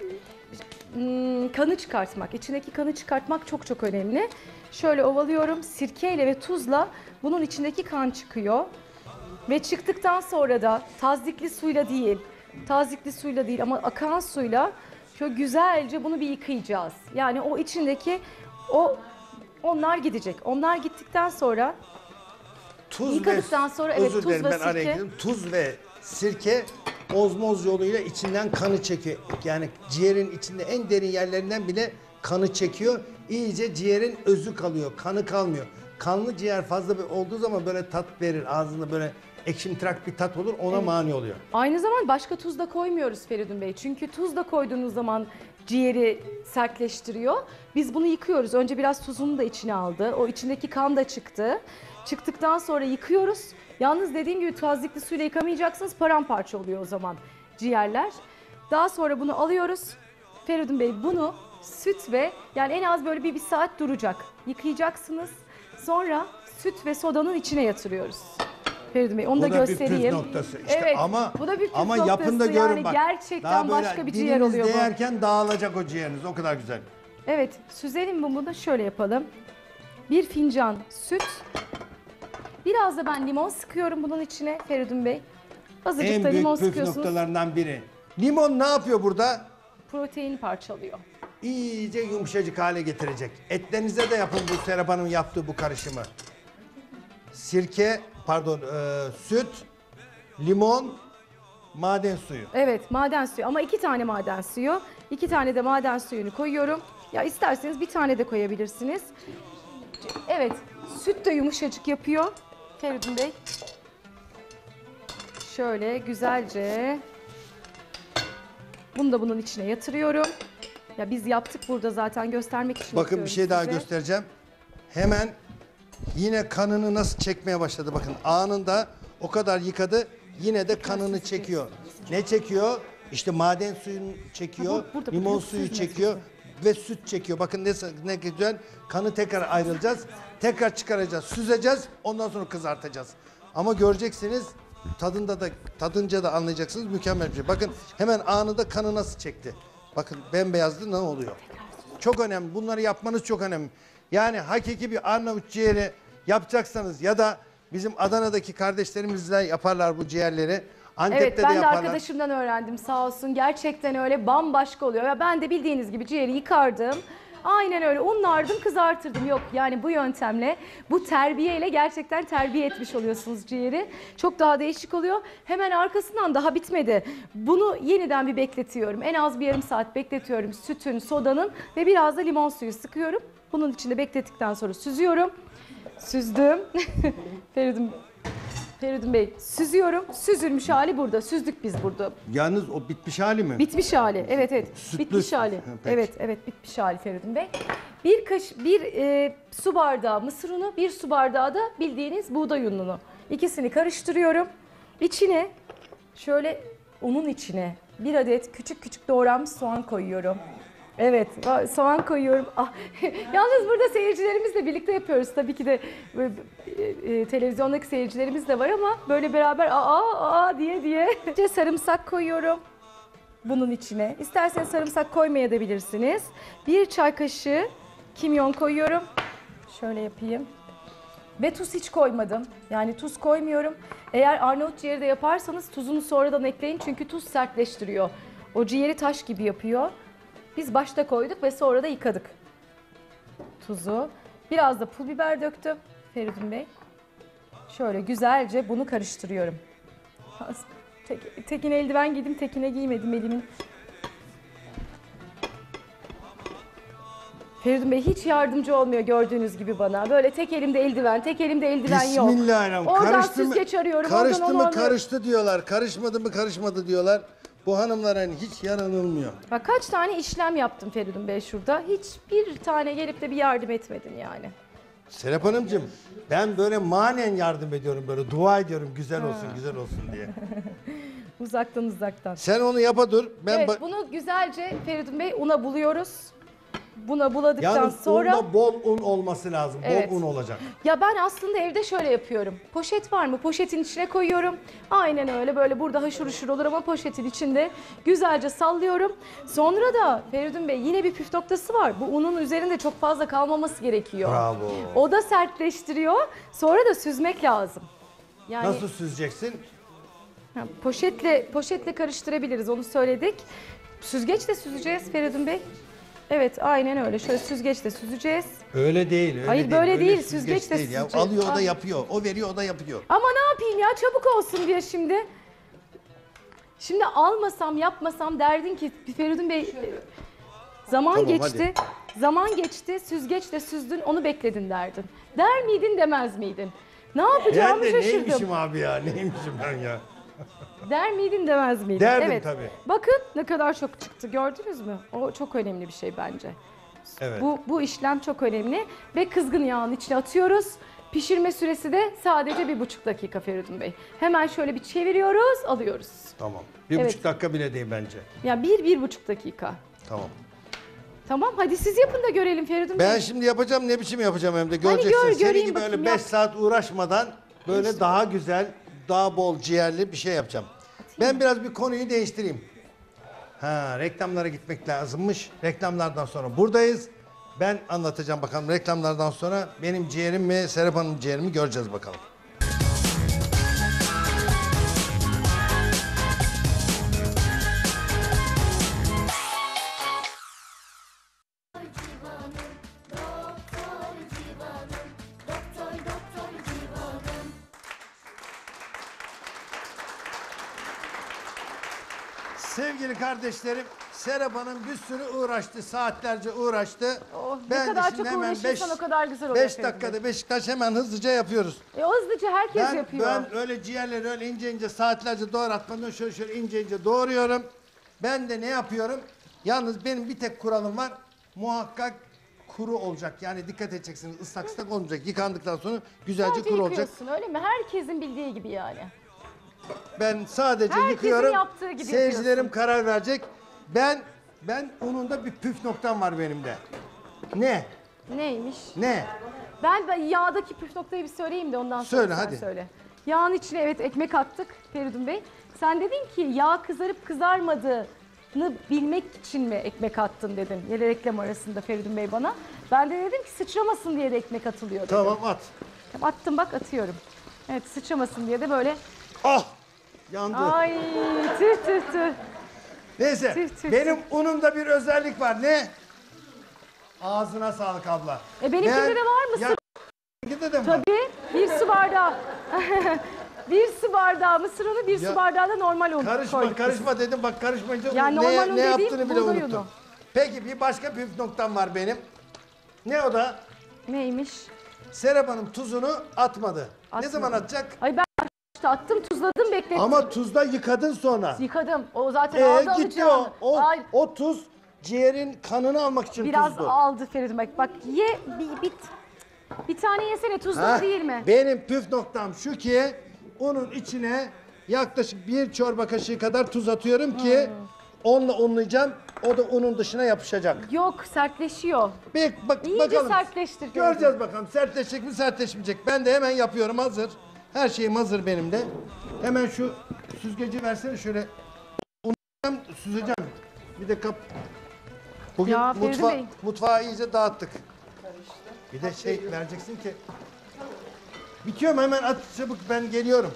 kanı çıkartmak. İçindeki kanı çıkartmak çok çok önemli. Şöyle ovalıyorum. Sirkeyle ve tuzla bunun içindeki kan çıkıyor. Ve çıktıktan sonra da tazyikli suyla değil ama akan suyla şöyle güzelce bunu bir yıkayacağız. Yani o içindeki onlar gidecek. Onlar gittikten sonra yıkadıktan sonra evet, özür tuz dilerim ve ben araya sirke. girdim. Tuz ve sirke ozmoz yoluyla içinden kanı çekiyor. Yani ciğerin içinde en derin yerlerinden bile kanı çekiyor. İyice ciğerin özü kalıyor, kanı kalmıyor. Kanlı ciğer fazla olduğu zaman böyle tat verir. Ağzında böyle ekşimtırak bir tat olur, ona mani oluyor. Aynı zaman başka tuz da koymuyoruz Feridun Bey. Çünkü tuz da koyduğunuz zaman ciğeri sertleştiriyor. Biz bunu yıkıyoruz. Önce biraz tuzunu da içine aldı. O içindeki kan da çıktı. Çıktıktan sonra yıkıyoruz. Yalnız dediğim gibi tazyikli suyla yıkamayacaksınız. Paramparça oluyor o zaman ciğerler. Daha sonra bunu alıyoruz. Feridun Bey bunu süt ve yani en az böyle bir saat duracak. Yıkayacaksınız. Sonra süt ve sodanın içine yatırıyoruz. Feridun Bey onu da göstereyim. Bir püf noktası. İşte evet, ama bu da bir püf ama noktası. yapın da görün yani bak. gerçekten Daha böyle başka bir ciğer oluyor dilinizde bu. yerken dağılacak o ciğeriniz. O kadar güzel. Evet, süzelim bunu da şöyle yapalım. Bir fincan süt. Biraz da ben limon sıkıyorum bunun içine Feridun Bey. Azıcık En da büyük limon püf sıkıyorsunuz. noktalarından biri. Limon ne yapıyor burada? Proteini parçalıyor. İyice yumuşacık hale getirecek. Etlerinize de yapın bu Serap Hanım'ın yaptığı bu karışımı. Süt, limon, maden suyu. Evet, maden suyu ama 2 tane maden suyu. 2 tane de maden suyunu koyuyorum. Ya isterseniz bir tane de koyabilirsiniz. Evet, süt de yumuşacık yapıyor Feridun Bey. Şöyle güzelce Bunu da bunun içine yatırıyorum. Ya biz yaptık burada zaten, göstermek için Bakın bir yapıyorum şey daha size. göstereceğim. Hemen yine kanını nasıl çekmeye başladı bakın. Anında o kadar yıkadı yine de kanını çekiyor. Ne çekiyor? İşte maden suyunu çekiyor, Ha, burada, limon burada suyu süzme çekiyor ve süt çekiyor. Bakın ne güzel. Kanı tekrar ayrılacağız. Tekrar çıkaracağız, süzeceğiz. Ondan sonra kızartacağız. Ama göreceksiniz tadınca da anlayacaksınız, mükemmel bir şey. Bakın hemen anında kanı nasıl çekti. Bakın bembeyazdı, ne oluyor? Çok önemli. Bunları yapmanız çok önemli. Yani hakiki bir Arnavut ciğeri yapacaksanız ya da bizim Adana'daki kardeşlerimizle yaparlar bu ciğerleri. Antep'te Evet, de ben de yaparlar. arkadaşımdan öğrendim sağ olsun. Gerçekten öyle bambaşka oluyor. Ya ben de bildiğiniz gibi ciğeri yıkardım. Aynen öyle unlardım, kızartırdım. Yok yani bu yöntemle, bu terbiyeyle gerçekten terbiye etmiş oluyorsunuz ciğeri. Çok daha değişik oluyor. Hemen arkasından daha bitmedi. Bunu yeniden bir bekletiyorum. En az bir yarım saat bekletiyorum. Sütün, sodanın ve biraz da limon suyu sıkıyorum. Bunun içinde beklettikten sonra süzüyorum. Süzdüm. Feridun Bey, süzüyorum. Süzülmüş hali burada. Süzdük biz burada. Yalnız o bitmiş hali mi? Bitmiş hali. Evet evet. Sütlü. Bitmiş hali. Ha, peki. Evet evet, bitmiş hali Feridun Bey. Bir su bardağı mısır unu, bir su bardağı da bildiğiniz buğday ununu. İkisini karıştırıyorum. İçine şöyle unun içine bir adet küçük küçük doğranmış soğan koyuyorum. Evet, soğan koyuyorum. Ah, yalnız burada seyircilerimizle birlikte yapıyoruz. Tabii ki de televizyondaki seyircilerimiz de var ama böyle beraber aa diye. Sarımsak koyuyorum bunun içine. İsterseniz sarımsak koymayabilirsiniz. Bir çay kaşığı kimyon koyuyorum. Şöyle yapayım. Ve tuz hiç koymadım. Yani tuz koymuyorum. Eğer Arnavut ciğeri de yaparsanız tuzunu sonradan ekleyin. Çünkü tuz sertleştiriyor. O ciğeri taş gibi yapıyor. Biz başta koyduk ve sonra da yıkadık. Tuzu. Biraz da pul biber döktüm Feridun Bey. Şöyle güzelce bunu karıştırıyorum. Tekine eldiven giydim, tekine giymedim elimin. Feridun Bey hiç yardımcı olmuyor gördüğünüz gibi bana. Böyle tek elimde eldiven, tek elimde eldiven yok. Bismillahirrahmanirrahim. Oradan Karıştı mı- süzgeç arıyorum. Karıştı oradan onu mı alıyorum. karıştı diyorlar. Karışmadı mı karışmadı diyorlar. Bu hanımlar hani hiç yanılmıyor. Bak kaç tane işlem yaptım Feridun Bey şurada. Hiçbir tane gelip de bir yardım etmedin yani. Serap Hanımcığım, ben böyle manen yardım ediyorum, böyle dua ediyorum güzel olsun güzel olsun diye. Uzaktan. Sen onu yapa dur. Ben Evet, bunu güzelce Feridun Bey una buluyoruz. Buna buladıktan Yalnız sonra... unda bol un olması lazım. Evet. Bol un olacak. Ya ben aslında evde şöyle yapıyorum. Poşet var mı? Poşetin içine koyuyorum. Aynen öyle, böyle burada haşır huşur olur ama poşetin içinde güzelce sallıyorum. Sonra da Feridun Bey yine bir püf noktası var. Bu unun üzerinde çok fazla kalmaması gerekiyor. Bravo. O da sertleştiriyor. Sonra da süzmek lazım. Yani Nasıl süzeceksin? poşetle karıştırabiliriz, onu söyledik. Süzgeçle süzeceğiz Feridun Bey. Evet, aynen öyle. Şöyle süzgeçle süzeceğiz. Öyle değil. Öyle Hayır, böyle Öyle değil, süzgeçle değil ya. süzeceğiz. Alıyor o da Ah. yapıyor. O veriyor o da yapıyor. Ama ne yapayım ya, çabuk olsun diye şimdi. Şimdi almasam, yapmasam derdin ki Feridun Bey zaman Tamam, geçti. Zaman geçti, süzgeçle süzdün, onu bekledin derdin. Der miydin, demez miydin? Ne yapacağımı Ben de şaşırdım. neymişim abi ya? Neymişim ben ya? Der miydin, demez miydin? Derdim evet. tabii. Bakın ne kadar çok çıktı, gördünüz mü? O çok önemli bir şey bence. Evet. Bu işlem çok önemli ve kızgın yağın içine atıyoruz. Pişirme süresi de sadece 1,5 dakika Feridun Bey. Hemen şöyle bir çeviriyoruz, alıyoruz. Tamam. 1,5 Evet. dakika bile değil bence. Ya 1-1,5 dakika. Tamam. Tamam, hadi siz yapın da görelim Feridun Ben Bey. şimdi yapacağım, ne biçim yapacağım hem de göreceksin. Senin göreyim gibi bakayım, böyle 5 yap. saat uğraşmadan böyle daha güzel, daha bol ciğerli bir şey yapacağım. Ben biraz bir konuyu değiştireyim. Reklamlara gitmek lazımmış. Reklamlardan sonra buradayız. Ben anlatacağım bakalım, reklamlardan sonra benim ciğerim mi, Serap Hanım ciğerimi göreceğiz bakalım. Sevgili kardeşlerim, Serap Hanım bir sürü uğraştı, saatlerce uğraştı. Oh, ne Ben de kadar şimdi çok hemen uğraşırsan o kadar güzel oluyor 5 Feridun dakikada Beşiktaş hemen hızlıca yapıyoruz. O hızlıca herkes yapıyor. Ben öyle ciğerleri öyle ince ince saatlerce doğratmadan şöyle ince ince doğruyorum. Ben de ne yapıyorum? Yalnız benim bir tek kuralım var. Muhakkak kuru olacak. Yani dikkat edeceksiniz. Islak ıslak olmayacak. Yıkandıktan sonra güzelce Sadece kuru olacak. yıkıyorsun öyle mi? Herkesin bildiği gibi yani. Ben sadece Herkesin yıkıyorum. yaptığı gibi Seyircilerim yapıyorsun. karar verecek. Ben ununda bir püf noktam var benim de. Ne? Neymiş? Ne? Ben yağdaki püf noktayı bir söyleyeyim de ondan sonra Söyle, sen hadi. söyle. Yağın içine evet ekmek attık Feridun Bey. Sen dedin ki yağ kızarıp kızarmadığını bilmek için mi ekmek attın dedin. Yine reklam arasında Feridun Bey bana. Ben de dedim ki sıçramasın diye de ekmek atılıyor dedim. Tamam at. Attım bak atıyorum. Evet sıçramasın diye de böyle. Ah! Yandı. Ay tüh tüh tüh. Neyse. Tüh, tüh, Benim unumda bir özellik var. Ne? Ağzına sağlık abla. Benimkinde de var mı? Ya, benimkinde de mi var? Tabii bir su bardağı. Bir su bardağı mısır unu, bir Ya, su bardağı da normal un Karışma koyduk biz. karışma dedim. Bak karışmayınca Yani normal un ne dediğim yaptığını bile buğday unuttum. unu. Peki bir başka püf noktam var benim. Ne o da? Neymiş? Serap Hanım tuzunu atmadı. Ne Atmadı. zaman atacak? Ay ben işte attım, tuzladım, beklettim. Ama tuzda yıkadın sonra. Yıkadım. O zaten aldı Gitti alacağını. Ay, o tuz ciğerin kanını almak için biraz tuzdu. aldı Feridun Bey. Bak ye bir tane yesene, tuzlu Ha, değil mi? Benim püf noktam şu ki unun içine yaklaşık bir çorba kaşığı kadar tuz atıyorum ki onunla unlayacağım. O da unun dışına yapışacak. Yok, sertleşiyor. İyice Bakalım. sertleştir. Göreceğiz bakalım sertleşecek mi sertleşmeyecek. Ben de hemen yapıyorum, hazır. Her şeyim hazır benim de. Hemen şu süzgeci versene şöyle. Unu süzeceğim. Bir de kap. Bugün Ya Ferdi Bey. mutfağı iyice dağıttık. Bir de şey vereceksin ki. Bitiyor mu? Hemen at çabuk, ben geliyorum.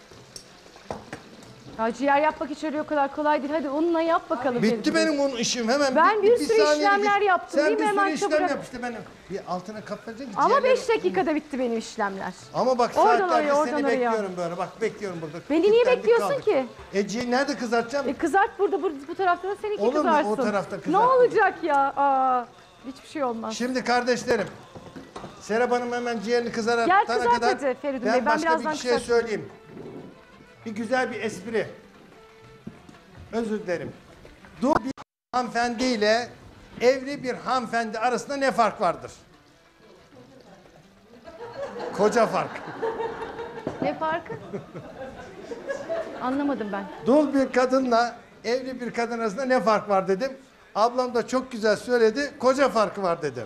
Ya ciğer yapmak hiç öyle o kadar kolay değil. Hadi onunla yap bakalım. Bitti Feridun Bey. benim onun işim hemen. Ben bir sürü saniyelik işlemler iş. yaptım, Sen değil mi? bir sürü Hemen işlem çabucak. yap işte benim. Bir altına kap vereceksin ki Ama ciğerleri- 5 dakikada bitti benim işlemler. Ama bak Oradan saatlerce oraya, oradan seni oraya. bekliyorum böyle. Bak bekliyorum burada. Beni niye Kilitlendik bekliyorsun kaldık. ki? Nerede kızartacağım? Kızart burada, bu tarafta da seninki Olur mu? kızarsın. O tarafta Ne kızart. olacak ya? Aa, hiçbir şey olmaz. Şimdi kardeşlerim. Serap Hanım hemen ciğerini kızartana Gel kızart kadar hadi Feridun Bey, ben başka birazdan bir şey kızartayım. söyleyeyim. Bir güzel bir espri. Özür dilerim. Dul bir hanımefendi ile evli bir hanımefendi arasında ne fark vardır? Koca fark. Ne farkı? Anlamadım ben. Dul bir kadınla evli bir kadın arasında ne fark var dedim. Ablam da çok güzel söyledi. Koca farkı var dedim.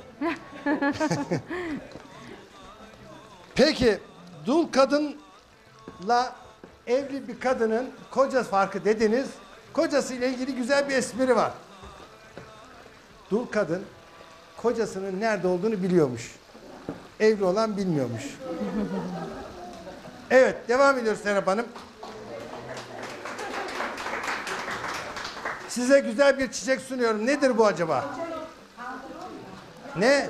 Peki dul kadınla evli bir kadının koca farkı dediniz. Kocasıyla ilgili güzel bir espri var. Dul kadın kocasının nerede olduğunu biliyormuş. Evli olan bilmiyormuş. Evet, devam ediyoruz Serap Hanım. Size güzel bir çiçek sunuyorum. Nedir bu acaba? Ne?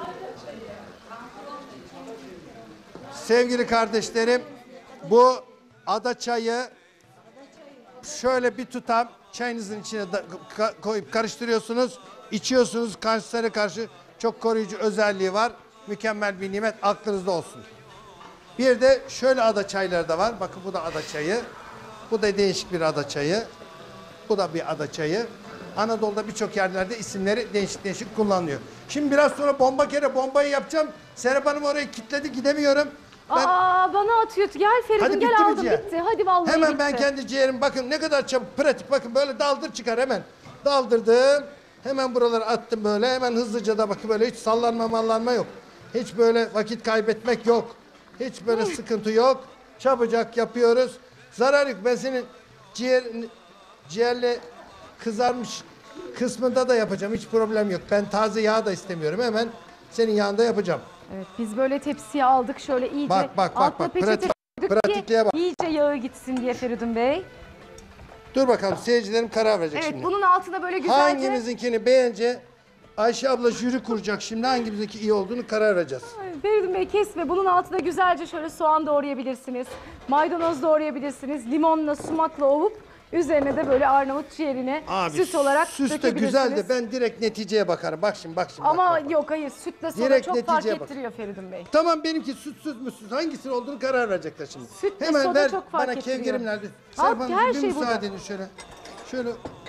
Sevgili kardeşlerim, bu ada çayı şöyle bir tutam çayınızın içine koyup karıştırıyorsunuz. İçiyorsunuz, kansere karşı çok koruyucu özelliği var. Mükemmel bir nimet, aklınızda olsun. Bir de şöyle ada çayları da var. Bakın bu da ada çayı. Bu da değişik bir ada çayı. Bu da bir ada çayı. Anadolu'da birçok yerlerde isimleri değişik değişik kullanılıyor. Şimdi biraz sonra bombayı yapacağım. Serap Hanım orayı kilitledi, gidemiyorum. Aa, bana atıyor. Gel Feridun, Hadi gel bitti mi aldım, ciğer? bitti. Hadi vallahi Hemen bitti. ben kendi ciğerim, bakın ne kadar çabuk, pratik, bakın böyle daldır çıkar hemen. Daldırdım. Hemen buraları attım böyle. Hemen hızlıca da bakın böyle hiç sallanma yok. Hiç böyle vakit kaybetmek yok. Hiç böyle sıkıntı yok. Çabucak yapıyoruz. Zarar yok. Ben senin ciğerle kızarmış kısmında da yapacağım. Hiç problem yok. Ben taze yağ da istemiyorum. Hemen senin yağında yapacağım. Evet, biz böyle tepsiye aldık şöyle iyice. Bak, altına peçete koyduk pratikliğe ki bak. iyice yağı gitsin diye Feridun Bey. Dur bakalım, seyircilerim karar verecek Evet, şimdi. bunun altına böyle güzelce. Hangimizinkini beğence Ayşe abla jüri kuracak şimdi, hangimizinki iyi olduğunu karar vereceğiz. Feridun Bey kesme. Bunun altına güzelce şöyle soğan doğrayabilirsiniz. Maydanoz doğrayabilirsiniz. Limonla, sumakla ovup üzerine de böyle Arnavut ciğerine süs olarak süs de dökebilirsiniz. güzel de ben direkt neticeye bakarım. Bak şimdi. Ama bak. yok, hayır, sütle sonra Direkt çok fark neticeye bak. ettiriyor Feridun Bey. Tamam, benimki sütsüz müsüz hangisinin olduğunu karar verecekler şimdi. Sütle Hemen soda ver çok fark bana ettiriyor. kevgirim nerede? Al, Serap Hanım, her bir şey müsaade burada. edin şöyle. Şöyle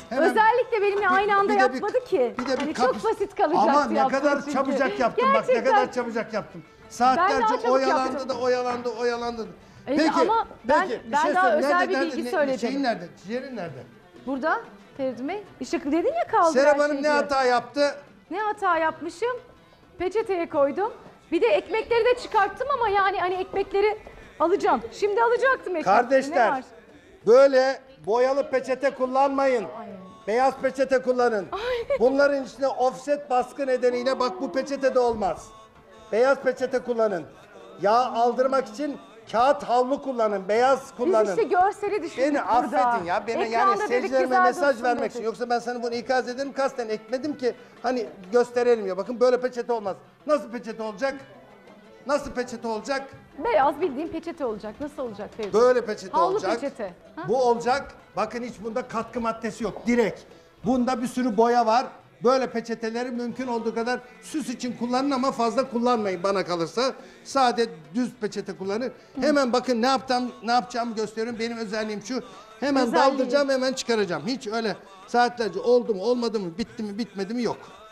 Hemen- Özellikle benimle aynı anda bir de bir- yapmadı ki. Bir de bir Hani kapı- çok basit kalacaktı Ama ne yaptığı kadar çünkü. çabucak yaptım bak, ne Gerçekten. kadar çabucak yaptım. Ben Saatlerce daha çabuk oyalandı yaptım. da oyalandı. Evet, ama ben bir daha söyle. özel bir bilgi söyledim. Şeyin nerede? Ciğerin nerede? Burada Feridun Bey, işte dedin ya kaldı Serap her Hanım şey ne diye. hata yaptı? Ne hata yapmışım? Peçeteye koydum. Bir de ekmekleri de çıkarttım ama yani hani ekmekleri alacağım. Şimdi alacaktım ekmekleri. Ne Kardeşler, var? böyle boyalı peçete kullanmayın. Beyaz peçete kullanın. Bunların içine offset baskı nedeniyle bak bu peçete de olmaz. Beyaz peçete kullanın. Yağ aldırmak için kağıt havlu kullanın, beyaz kullanın. Biz işte görseli düşündük Beni burada. affedin ya. Beni Ekranda yani dedik, seyircilerime güzel mesaj dursun vermek dedik. için. Yoksa ben sana bunu ikaz ederim kasten ekmedim ki hani gösterelim ya. Bakın böyle peçete olmaz. Nasıl peçete olacak? Nasıl peçete olacak? Beyaz bildiğin peçete olacak. Nasıl olacak Feridun? Böyle peçete Havlu olacak. peçete. Ha? Bu olacak. Bakın hiç bunda katkı maddesi yok. Direkt. Bunda bir sürü boya var. Böyle peçeteleri mümkün olduğu kadar süs için kullanın ama fazla kullanmayın bana kalırsa. Sade düz peçete kullanın. Hemen bakın ne yapacağımı gösteriyorum. Benim özelliğim şu. Hemen Özelliği. daldıracağım, hemen çıkaracağım. Hiç öyle saatlerce oldu mu, olmadı mı, bitti mi, bitmedi mi yok.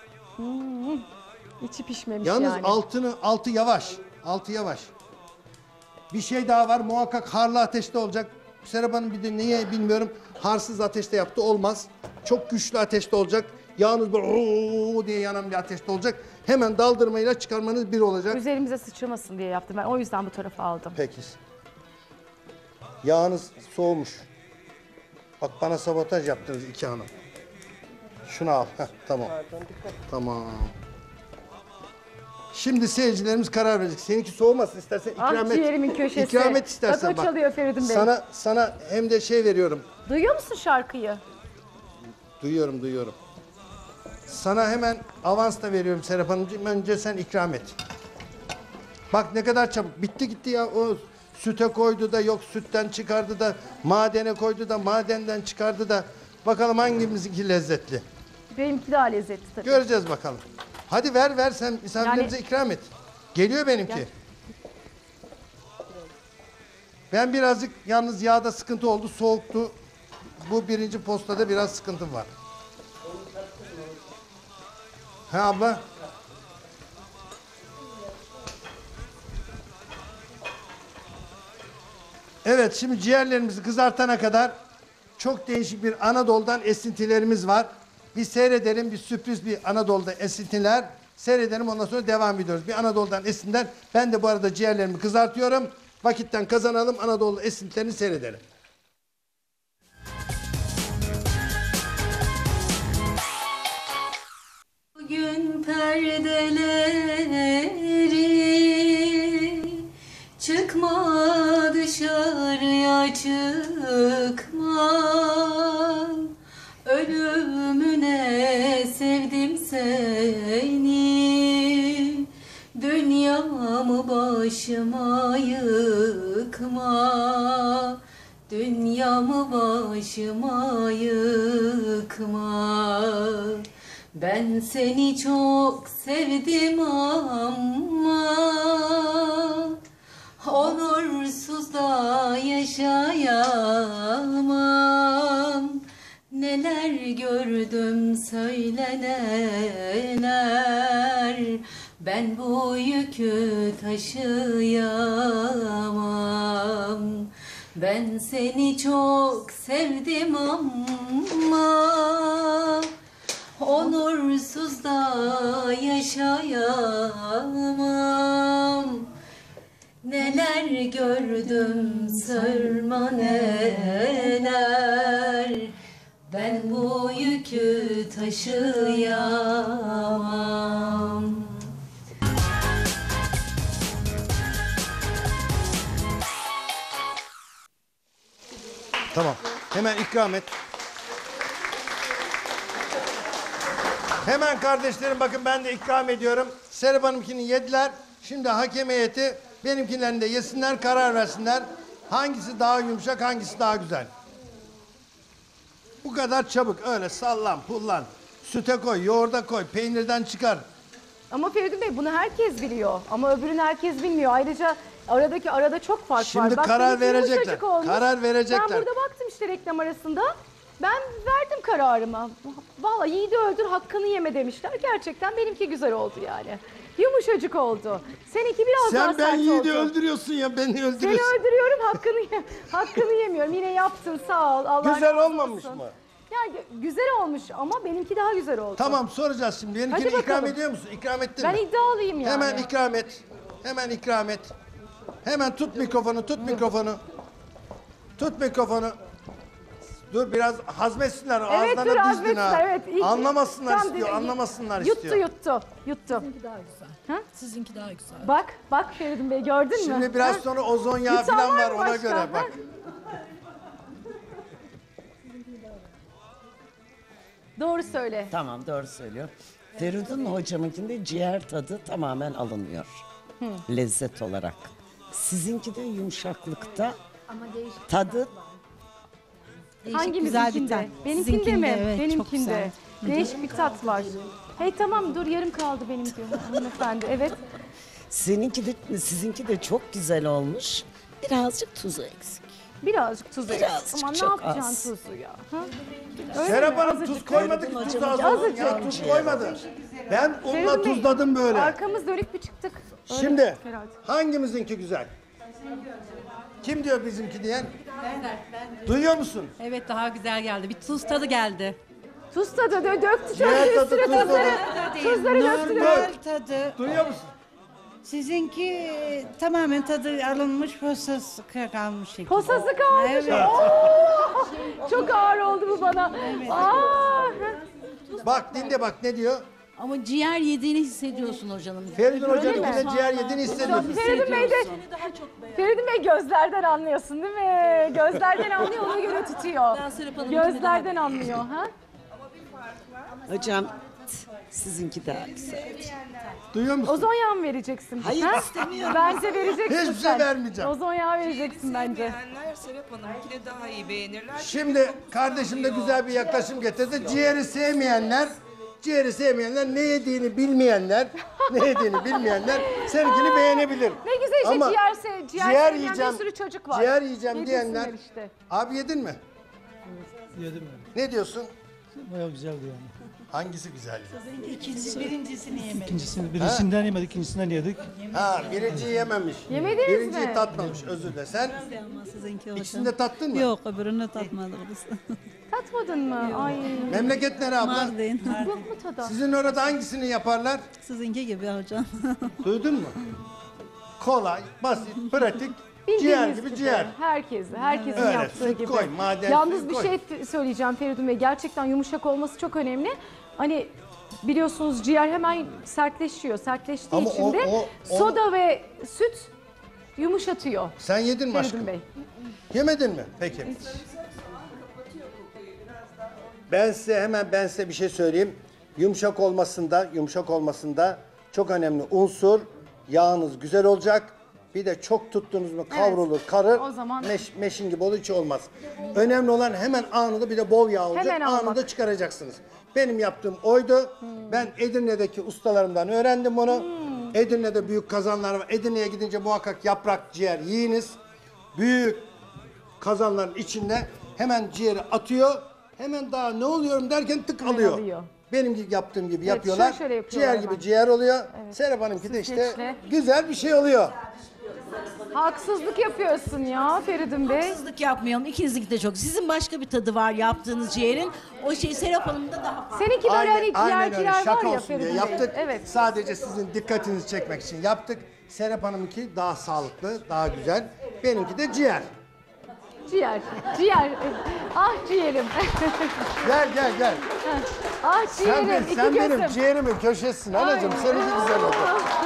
İçi pişmemiş Yalnız yani. altı yavaş. Altı yavaş. Bir şey daha var. Muhakkak harlı ateşte olacak. Serap Hanım bir de niye bilmiyorum. Harsız ateşte yaptı. Olmaz. Çok güçlü ateşte olacak. Yağınız böyle ooo diye yanan bir ateşte olacak. Hemen daldırmayla çıkarmanız bir olacak. Üzerimize sıçramasın diye yaptım ben. O yüzden bu tarafa aldım. Peki. Yağınız soğumuş. Bak bana sabotaj yaptınız iki hanım. Şunu al. Heh, tamam. Tamam. Şimdi seyircilerimiz karar verecek. Seninki soğumasın, istersen ikram et. Ciğerimin köşesi. İkram et istersen Bak o bak. çalıyor Feridun Bey. Sana hem de şey veriyorum. Duyuyor musun şarkıyı? Duyuyorum. Sana hemen avans da veriyorum Serap Hanımcığım. Önce sen ikram et. Bak ne kadar çabuk. Bitti gitti ya. O süte koydu da yok sütten çıkardı da madene koydu da madenden çıkardı da. Bakalım hangimizinki lezzetli. Benimki daha lezzetli tabii. Göreceğiz bakalım. Hadi ver sen misafirlerimize ikram et. Geliyor benimki. Gel. Ben birazcık yalnız yağda sıkıntı oldu. Soğuktu. Bu birinci postada biraz sıkıntım var. Ha abla? Evet şimdi ciğerlerimizi kızartana kadar çok değişik bir Anadolu'dan esintilerimiz var. Bir seyredelim, bir sürpriz bir Anadolu'da esintiler. Seyredelim ondan sonra devam ediyoruz. Bir Anadolu'dan esintiler. Ben de bu arada ciğerlerimi kızartıyorum. Vakitten kazanalım, Anadolu esintilerini seyredelim. Bugün perdeleri çıkma dışarıya çıkma ölümüne sevdim seni dünyamı başıma yıkma dünyamı başıma yıkma ben seni çok sevdim ama onursuz da yaşayamam. Neler gördüm söyle neler, ben bu yükü taşıyamam. Ben seni çok sevdim ama onursuz da yaşayamam. Neler gördüm sorma neler, ben bu yükü taşıyamam. Tamam. Hemen ikram et. Hemen kardeşlerim bakın ben de ikram ediyorum. Serap Hanım'kini yediler. Şimdi hakem heyeti benimkilerini de yesinler, karar versinler. Hangisi daha yumuşak, hangisi daha güzel. Bu kadar çabuk. Öyle sallan, pullan. Süte koy, yoğurda koy, peynirden çıkar. Ama Feridun Bey bunu herkes biliyor. Ama öbürünü herkes bilmiyor. Ayrıca arada çok fark var. Şimdi Bak, karar benimki verecekler. yumuşacık olmuş. Karar verecekler. Ben burada baktım işte reklam arasında. Ben verdim kararımı. Vallahi yiğidi öldür hakkını yeme demişler. Gerçekten benimki güzel oldu yani. Yumuşacık oldu. Seninki biraz daha Sen ben sert yiğidi oldu. öldürüyorsun ya beni Seni öldürüyorsun. öldürüyorum hakkını yemiyorum. Yine yaptın sağ ol. Allah Güzel razı olmamış olsun. mı? Ya güzel olmuş ama benimki daha güzel oldu. Tamam soracağız şimdi. Benimkini Hadi ikram bakalım. ediyor musun? İkram ettin Ben mi? iddialıyım yani. Hemen ikram et. Hemen ikram et. Hemen tut mikrofonu, tut mikrofonu. Tut mikrofonu. Dur biraz hazmetsinler. Evet Ağızlarına dur dizdin azmetsinler. ha. Evet. İyi- Anlamasınlar Tam istiyor, dedi- anlamasınlar Yuttu istiyor. yuttu. Sizinki daha güzel. Bak Feridun Bey gördün mü? Şimdi biraz Ha? sonra ozon yağı Yutan falan var var mı ona başka? göre Ha? bak. Doğru söyle. Tamam doğru söylüyor. Feridun hocamınkinde ciğer tadı tamamen alınmıyor. Lezzet olarak. Sizinki de yumuşaklıkta tadı Hangimizinkinde? Benimkinde Sizinkinde, mi? evet, çok Benimkinde. güzel. Değişik bir tat var. Hey tamam dur yarım kaldı benim diyor hanımefendi. Evet. seninki de sizinki de çok güzel olmuş. Birazcık tuzu eksik. Birazcık tuz eksik. Birazcık, Ama ne çok yapacaksın az. tuzu ya? Ha? Öyle Serap mi? Hanım Azıcık. tuz koymadı ki Feridun tuz hocamın az olsun azıcık. ya tuz koymadı. Ben unla Feridun Bey, tuzladım böyle. Arkamız dönük bir çıktık. Öyle Şimdi herhalde. hangimizinki güzel? Kim diyor bizimki diyen? Duyuyor musun? Evet daha güzel geldi. Bir tuz tadı geldi. Tuz tadı döktü Ciğer çocuğun tadı, üstüne tuz tuzları. tadı. Tuzları döktü. Normal tadı. Duyuyor musun? Sizinki tamamen tadı alınmış, posası kalmış şekilde. Posası kalmış. Evet. Oo! Çok ağır oldu bu bana. Aa! Bak dinle bak ne diyor? Ama ciğer yediğini hissediyorsun hocanın. Feridun Hoca'nın mi? içinde ciğer yediğini hissediyorsun. Feridun Bey de Feridun Bey gözlerden anlıyorsun değil mi? Gözlerden anlıyor ona göre tutuyor. Ben Serap Hanım'ınkini Gözlerden anlıyor ha? Hocam sizinki daha güzel. Duyuyor musun? Ozon yağı mı vereceksin? Hayır, ha? istemiyorum. Bence vereceksin Hiçbir şey sen. vermeyeceğim. Ozon yağı vereceksin bence. Beğenenler Serap Hanım'ınkini daha iyi beğenirler. Şimdi kardeşim de güzel bir yaklaşım getirdi. Ciğeri sevmeyenler ne yediğini bilmeyenler seninkini beğenebilir. Ne güzel işte Ama ciğer sevmeyen bir sürü çocuk var. Ciğer yiyeceğim Yedirsinler diyenler. işte. Abi yedin mi? Yedim Ne diyorsun? Bayağı güzeldi yani. Hangisi güzel? Birincisini yemedim. Birincisinden yemedik, ikincisinden yedik. Ha birinciyi yememiş. Yemediniz Birinciyi mi? tatmamış özür dile. Sen Ama sizinki ikisini de tattın mı? Yok öbürünü tatmadık biz. Tatmadın mı? Ay. Memleket nere abla? Mardin. Yok mu tadı? Sizin orada hangisini yaparlar? Sizinki gibi hocam. Duydun mu? Kolay, basit, pratik, Bildiğiniz ciğer gibi ciğer. Herkesin Öyle, yaptığı süt gibi. koy, maden Yalnız suyu bir koy. şey söyleyeceğim Feridun Bey. Gerçekten yumuşak olması çok önemli. Hani biliyorsunuz ciğer hemen sertleşiyor. Sertleştiği Ama için de o- soda ve süt yumuşatıyor. Sen yedin mi Feridun aşkım? Bey. Yemedin mi? Peki. Ben size bir şey söyleyeyim. Yumuşak olmasında çok önemli unsur yağınız güzel olacak. Bir de çok tuttunuz mu kavrulur, karır. O zaman- Meşin gibi olur hiç olmaz. Önemli olan hemen anında bir de bol yağ olacak. Hemen almak. Anında çıkaracaksınız. Benim yaptığım oydu. Ben Edirne'deki ustalarımdan öğrendim bunu. Edirne'de büyük kazanlar var. Edirne'ye gidince muhakkak yaprak ciğer yiyiniz. Büyük kazanların içinde hemen ciğeri atıyor. Hemen daha ne oluyorum derken tık alıyor. alıyor. Benim yaptığım gibi Evet, yapıyorlar. şöyle yapıyorlar Ciğer hemen. gibi ciğer oluyor. Serap Hanım'ki de işte Süzgeçle. güzel bir şey oluyor. Haksızlık yapıyorsun ya Feridun Bey. Haksızlık yapmayalım. İkinizinki de çok. Sizin başka bir tadı var yaptığınız ciğerin. O şey Serap Hanım'da daha farklı. Seninki böyle hani Aynen öyle ciğerciler var şaka ya olsun diye Feridun Bey. yaptık. Evet. Sadece sizin dikkatinizi çekmek için yaptık. Serap Hanım'ınki daha sağlıklı, daha güzel. Benimki de ciğer. Ciğer. Ah ciğerim. Gel. Ah ciğerim. İki Sen gözüm. benim ciğerimin köşesisin anacığım. Seninki güzel oldu.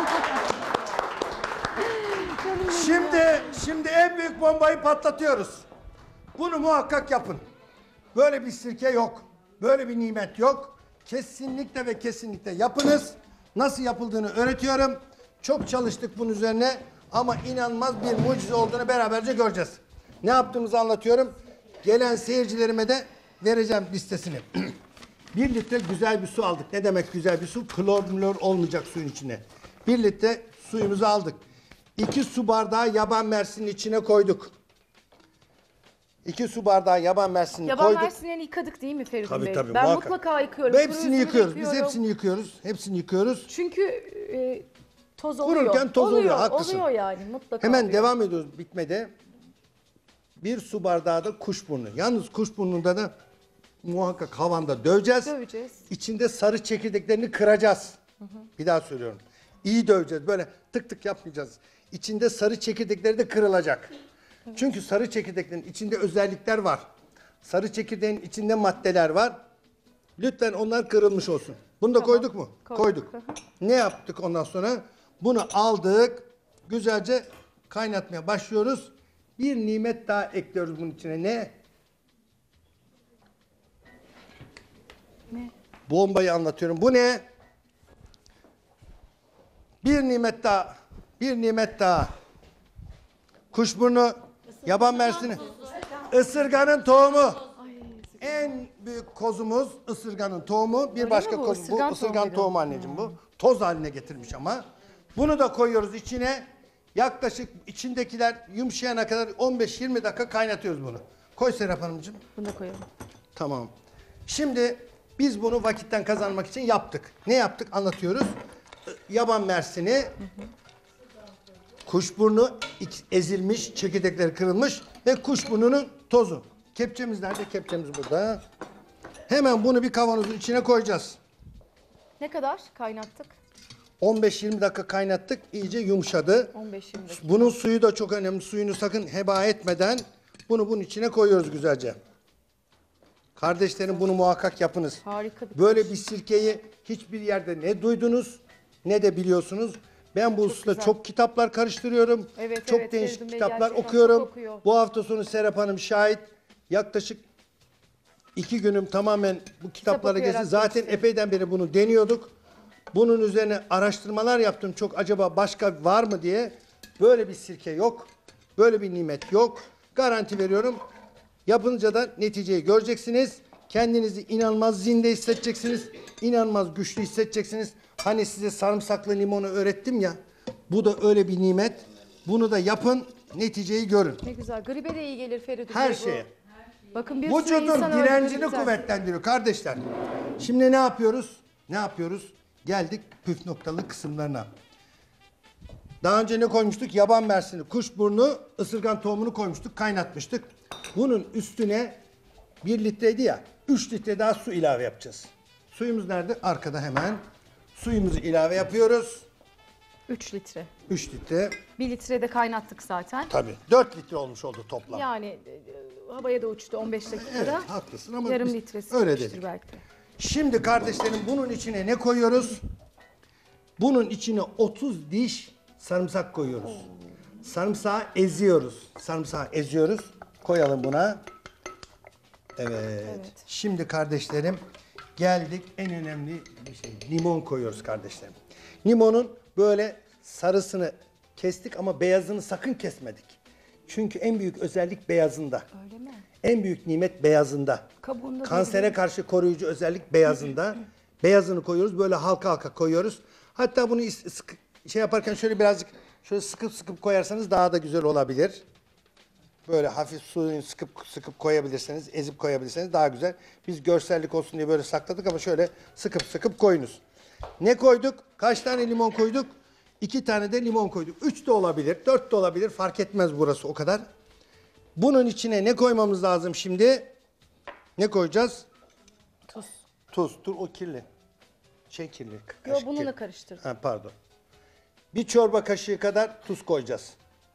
Şimdi en büyük bombayı patlatıyoruz. Bunu muhakkak yapın. Böyle bir sirke yok. Böyle bir nimet yok. Kesinlikle ve kesinlikle yapınız. Nasıl yapıldığını öğretiyorum. Çok çalıştık bunun üzerine ama inanılmaz bir mucize olduğunu beraberce göreceğiz. Ne yaptığımızı anlatıyorum. Gelen seyircilerime de vereceğim listesini. 1 litre güzel bir su aldık. Ne demek güzel bir su? Klor olmayacak suyun içine. 1 litre suyumuzu aldık. 2 su bardağı yaban mersinin içine koyduk. 2 su bardağı yaban mersinini Yaban koyduk. mersinlerini yıkadık değil mi Feridun Tabii Bey? tabii, Ben muhakkak. mutlaka yıkıyorum. Ve hepsini Kuru üzümü yıkıyoruz. Biz yıkıyorum. hepsini yıkıyoruz. Hepsini yıkıyoruz. Çünkü toz oluyor. Kururken toz oluyor, haklısın. Oluyor yani mutlaka Hemen oluyor. devam ediyoruz bitmede. 1 su bardağı da kuşburnu. Yalnız kuşburnunda da muhakkak havanda döveceğiz. Döveceğiz. İçinde sarı çekirdeklerini kıracağız. Bir daha söylüyorum. İyi döveceğiz. Böyle tık tık yapmayacağız. İçinde sarı çekirdekleri de kırılacak. Çünkü sarı çekirdeklerin içinde özellikler var. Sarı çekirdeğin içinde maddeler var. Lütfen onlar kırılmış olsun. Bunu da koyduk mu? Koyduk. Ne yaptık ondan sonra? Bunu aldık. Güzelce kaynatmaya başlıyoruz. Bir nimet daha ekliyoruz bunun içine. Ne? Ne? Bombayı anlatıyorum. Bu ne? Bir nimet daha. Bir nimet daha. Kuşburnu, yaban mersini, ısırganın tohumu. En büyük kozumuz ısırganın tohumu. Bir başka mi bu? koz. Bu Isırgan ısırgan tohumuydu. tohumu anneciğim bu. Toz haline getirmiş ama. Bunu da koyuyoruz içine. Yaklaşık içindekiler yumuşayana kadar 15-20 dakika kaynatıyoruz bunu. Koy Serap Hanımcığım. Bunu da koyalım. Tamam. Şimdi biz bunu vakitten kazanmak için yaptık. Ne yaptık? Anlatıyoruz. Yaban mersini, kuşburnu ezilmiş, çekirdekleri kırılmış ve kuşburnunun tozu. Kepçemiz nerede? Kepçemiz burada. Hemen bunu bir kavanozun içine koyacağız. Ne kadar kaynattık? 15-20 dakika kaynattık. İyice yumuşadı. 15-20 dakika. Bunun suyu da çok önemli. Suyunu sakın heba etmeden bunu bunun içine koyuyoruz güzelce. Kardeşlerim bunu muhakkak yapınız. Harika bir Böyle bir sirkeyi hiçbir yerde ne duydunuz ne de biliyorsunuz. Ben bu hususta güzel. çok kitaplar karıştırıyorum. Evet, çok evet, değişik Feridun Bey kitaplar gerçekten okuyorum. çok okuyor. Bu hafta sonu Serap Hanım şahit. Yaklaşık 2 günüm tamamen bu kitaplara okuyarak geçti. Zaten geçti. epeyden beri bunu deniyorduk. Bunun üzerine araştırmalar yaptım. Çok acaba başka var mı diye. Böyle bir sirke yok. Böyle bir nimet yok. Garanti veriyorum. Yapınca da neticeyi göreceksiniz. Kendinizi inanılmaz zinde hissedeceksiniz. İnanılmaz güçlü hissedeceksiniz. Hani size sarımsaklı limonu öğrettim ya. Bu da öyle bir nimet. Bunu da yapın. Neticeyi görün. Ne güzel. Gribe de iyi gelir Feridun Her Bey bu. şeye. Bakın bir sürü Vücudun insan direncini öldürdü zaten. kuvvetlendiriyor kardeşler. Şimdi ne yapıyoruz? Ne yapıyoruz? Geldik püf noktalı kısımlarına. Daha önce ne koymuştuk? Yaban mersini, kuşburnu, ısırgan tohumunu koymuştuk, kaynatmıştık. Bunun üstüne 1 litreydi ya, 3 litre daha su ilave yapacağız. Suyumuz nerede? Arkada hemen. Suyumuzu ilave yapıyoruz. 3 litre. 3 litre. 1 litre de kaynattık zaten. Tabii. 4 litre olmuş oldu toplam. Yani havaya da uçtu 15 dakikada. Evet, haklısın ama yarım biz litresi öyle çıkmıştır dedik. belki de. Şimdi kardeşlerim bunun içine ne koyuyoruz? Bunun içine 30 diş sarımsak koyuyoruz. Sarımsağı eziyoruz. Sarımsağı eziyoruz. Koyalım buna. Evet. Şimdi kardeşlerim geldik en önemli bir şey. Limon koyuyoruz kardeşlerim. Limonun böyle sarısını kestik ama beyazını sakın kesmedik. Çünkü en büyük özellik beyazında. Öyle mi? En büyük nimet beyazında. Kabuğunda Kansere değil. karşı koruyucu özellik beyazında. Beyazını koyuyoruz. Böyle halka halka koyuyoruz. Hatta bunu şey yaparken şöyle birazcık şöyle sıkıp sıkıp koyarsanız daha da güzel olabilir. Böyle hafif suyunu sıkıp koyabilirseniz, ezip koyabilirseniz daha güzel. Biz görsellik olsun diye böyle sakladık ama şöyle sıkıp koyunuz. Ne koyduk? Kaç tane limon koyduk? 2 tane de limon koyduk. 3 de olabilir, 4 de olabilir. Fark etmez burası o kadar. Bunun içine ne koymamız lazım şimdi? Ne koyacağız? Tuz. Tuz. Dur o kirli. Kirli. Yo Kaşık bununla kirli. karıştırdım. Ha, pardon. Bir çorba kaşığı kadar tuz koyacağız.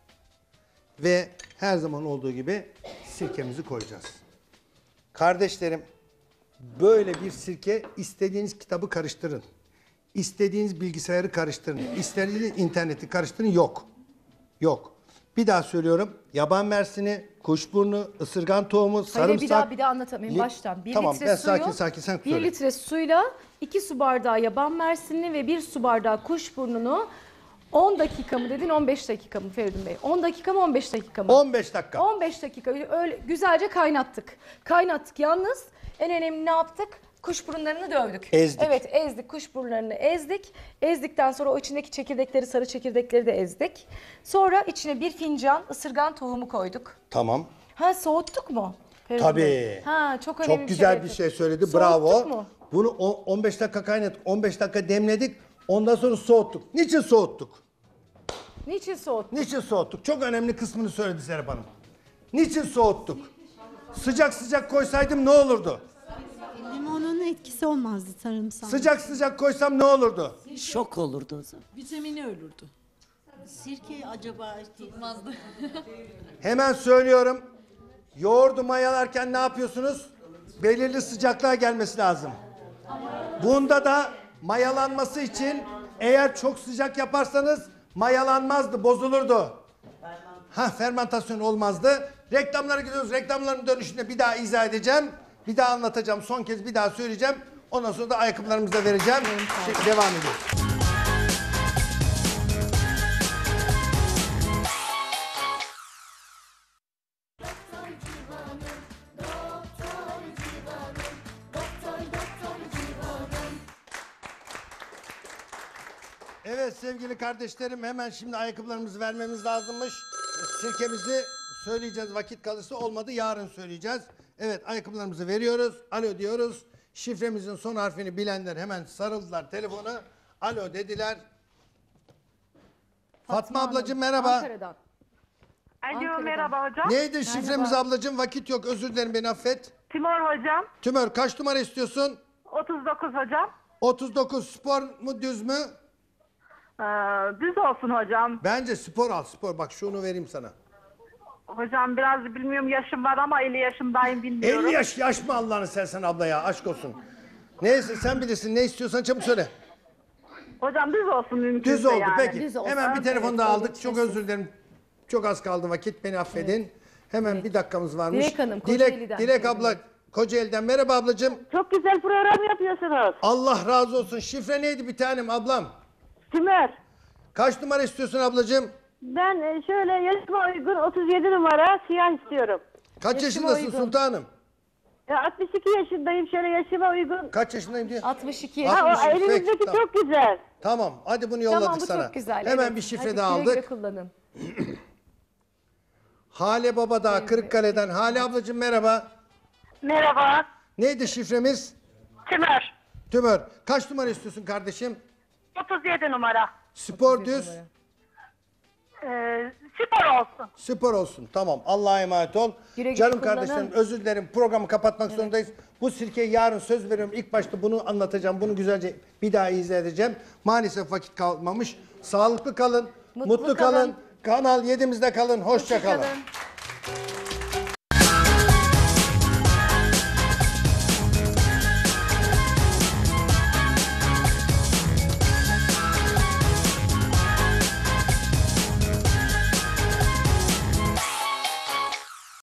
Ve her zaman olduğu gibi sirkemizi koyacağız. Kardeşlerim, böyle bir sirke istediğiniz kitabı karıştırın. İstediğiniz bilgisayarı karıştırın. İstediğiniz interneti karıştırın. Yok. Yok. Bir daha söylüyorum. Yaban mersini, kuşburnu, ısırgan tohumu, sarımsak. Hayır bir daha anlatamayayım baştan. 1 Tamam, litre ben suyu, sakin sen 1 söyle. litre suyla 2 su bardağı yaban mersinli ve 1 su bardağı kuşburnunu 10 dakika mı dedin 15 dakika mı Feridun Bey? 10 dakika mı 15 dakika mı? 15 dakika. 15 dakika öyle güzelce kaynattık. Kaynattık yalnız en önemli ne yaptık? Kuşburunlarını dövdük. Ezdik. Evet ezdik kuşburunlarını ezdik. Ezdikten sonra o içindeki çekirdekleri sarı çekirdekleri de ezdik. Sonra içine 1 fincan ısırgan tohumu koyduk. Tamam. Ha soğuttuk mu? Feridun Bey? Tabii. Ha çok önemli Çok güzel bir şey söyledi. Bravo. Soğuttuk mu? Bunu 15 dakika kaynattık. 15 dakika demledik. Ondan sonra soğuttuk. Niçin soğuttuk? Niçin soğuttuk? Niçin soğuttuk? Çok önemli kısmını söyledi Serap Hanım. Niçin soğuttuk? Sıcak sıcak koysaydım ne olurdu? Limonun etkisi olmazdı sarımsak. Sıcak sıcak koysam ne olurdu? Şok olurdu o zaman. Vitamini ölürdü. Sirke acaba tutmazdı. Hemen söylüyorum. Yoğurdu mayalarken ne yapıyorsunuz? Belirli sıcaklığa gelmesi lazım. Bunda da mayalanması için eğer çok sıcak yaparsanız mayalanmazdı, bozulurdu. Fermentasyon olmazdı. Reklamlara gidiyoruz. Reklamların dönüşünde bir daha izah edeceğim. Bir daha anlatacağım. Son kez bir daha söyleyeceğim. Ondan sonra da ayakkabılarımızı da vereceğim. Şimdi devam ediyoruz. Evet sevgili kardeşlerim, hemen şimdi ayakkabılarımızı vermemiz lazımmış. Sirkemizi söyleyeceğiz, vakit kalırsa, olmadı yarın söyleyeceğiz. Evet, ayakkabılarımızı veriyoruz. Alo diyoruz. Şifremizin son harfini bilenler hemen sarıldılar telefona. Alo dediler. Fatma ablacığım merhaba. Ankara'dan. Alo merhaba hocam. Neydi şifremiz ablacığım? Vakit yok, özür dilerim, beni affet. Timur hocam. Tümör, kaç numara istiyorsun? 39 hocam. 39. Spor mu düz mü? Düz olsun hocam. Bence spor al, spor. Bak şunu vereyim sana. Hocam biraz bilmiyorum yaşım var ama 50 yaşındayım bilmiyorum. 50 yaş mı Allah'ını seversen abla ya, aşk olsun. Neyse sen bilirsin, ne istiyorsan çabuk söyle. Hocam düz olsun mümkünse Düz oldu yani. peki. Düz olsun. Hemen bir telefon Evet, daha öyle aldık. Çok kesin. özür dilerim. Çok az kaldı vakit, beni affedin. Hemen bir dakikamız varmış. Dilek Hanım, Kocaeli'den. Dilek abla Kocaeli'den. Merhaba ablacığım. Çok güzel program yapıyorsunuz. Allah razı olsun. Şifre neydi bir tanem ablam? Tümör. Kaç numara istiyorsun ablacığım? Ben şöyle yaşıma uygun 37 numara siyah istiyorum. Kaç Yaşıma yaşındasın uygun. sultanım? 62 yaşındayım şöyle yaşıma uygun. Kaç yaşındayım diyor? 62. Ha, o 62, elinizdeki peki, çok güzel. Tamam hadi bunu yolladık Tamam bu sana. çok güzel. Hemen evet. bir şifre Hadi daha güle güle aldık. kullanın. Hale Babadağ Kırıkkale'den. Hale ablacığım merhaba. Merhaba. Neydi şifremiz? Tümör. Tümör. Kaç numara istiyorsun kardeşim? 37 numara. Spor düz. Spor olsun. Spor olsun. Tamam. Allah'a emanet ol. Güle güle Canım kullanın. kardeşlerim özür dilerim. Programı kapatmak zorundayız. Bu sirkeyi yarın söz veriyorum. İlk başta bunu anlatacağım. Bunu güzelce bir daha izah edeceğim. Maalesef vakit kalmamış. Sağlıklı kalın. Mutlu kalın. Kanal 7'imizde kalın. Hoşça kalın. Kalın.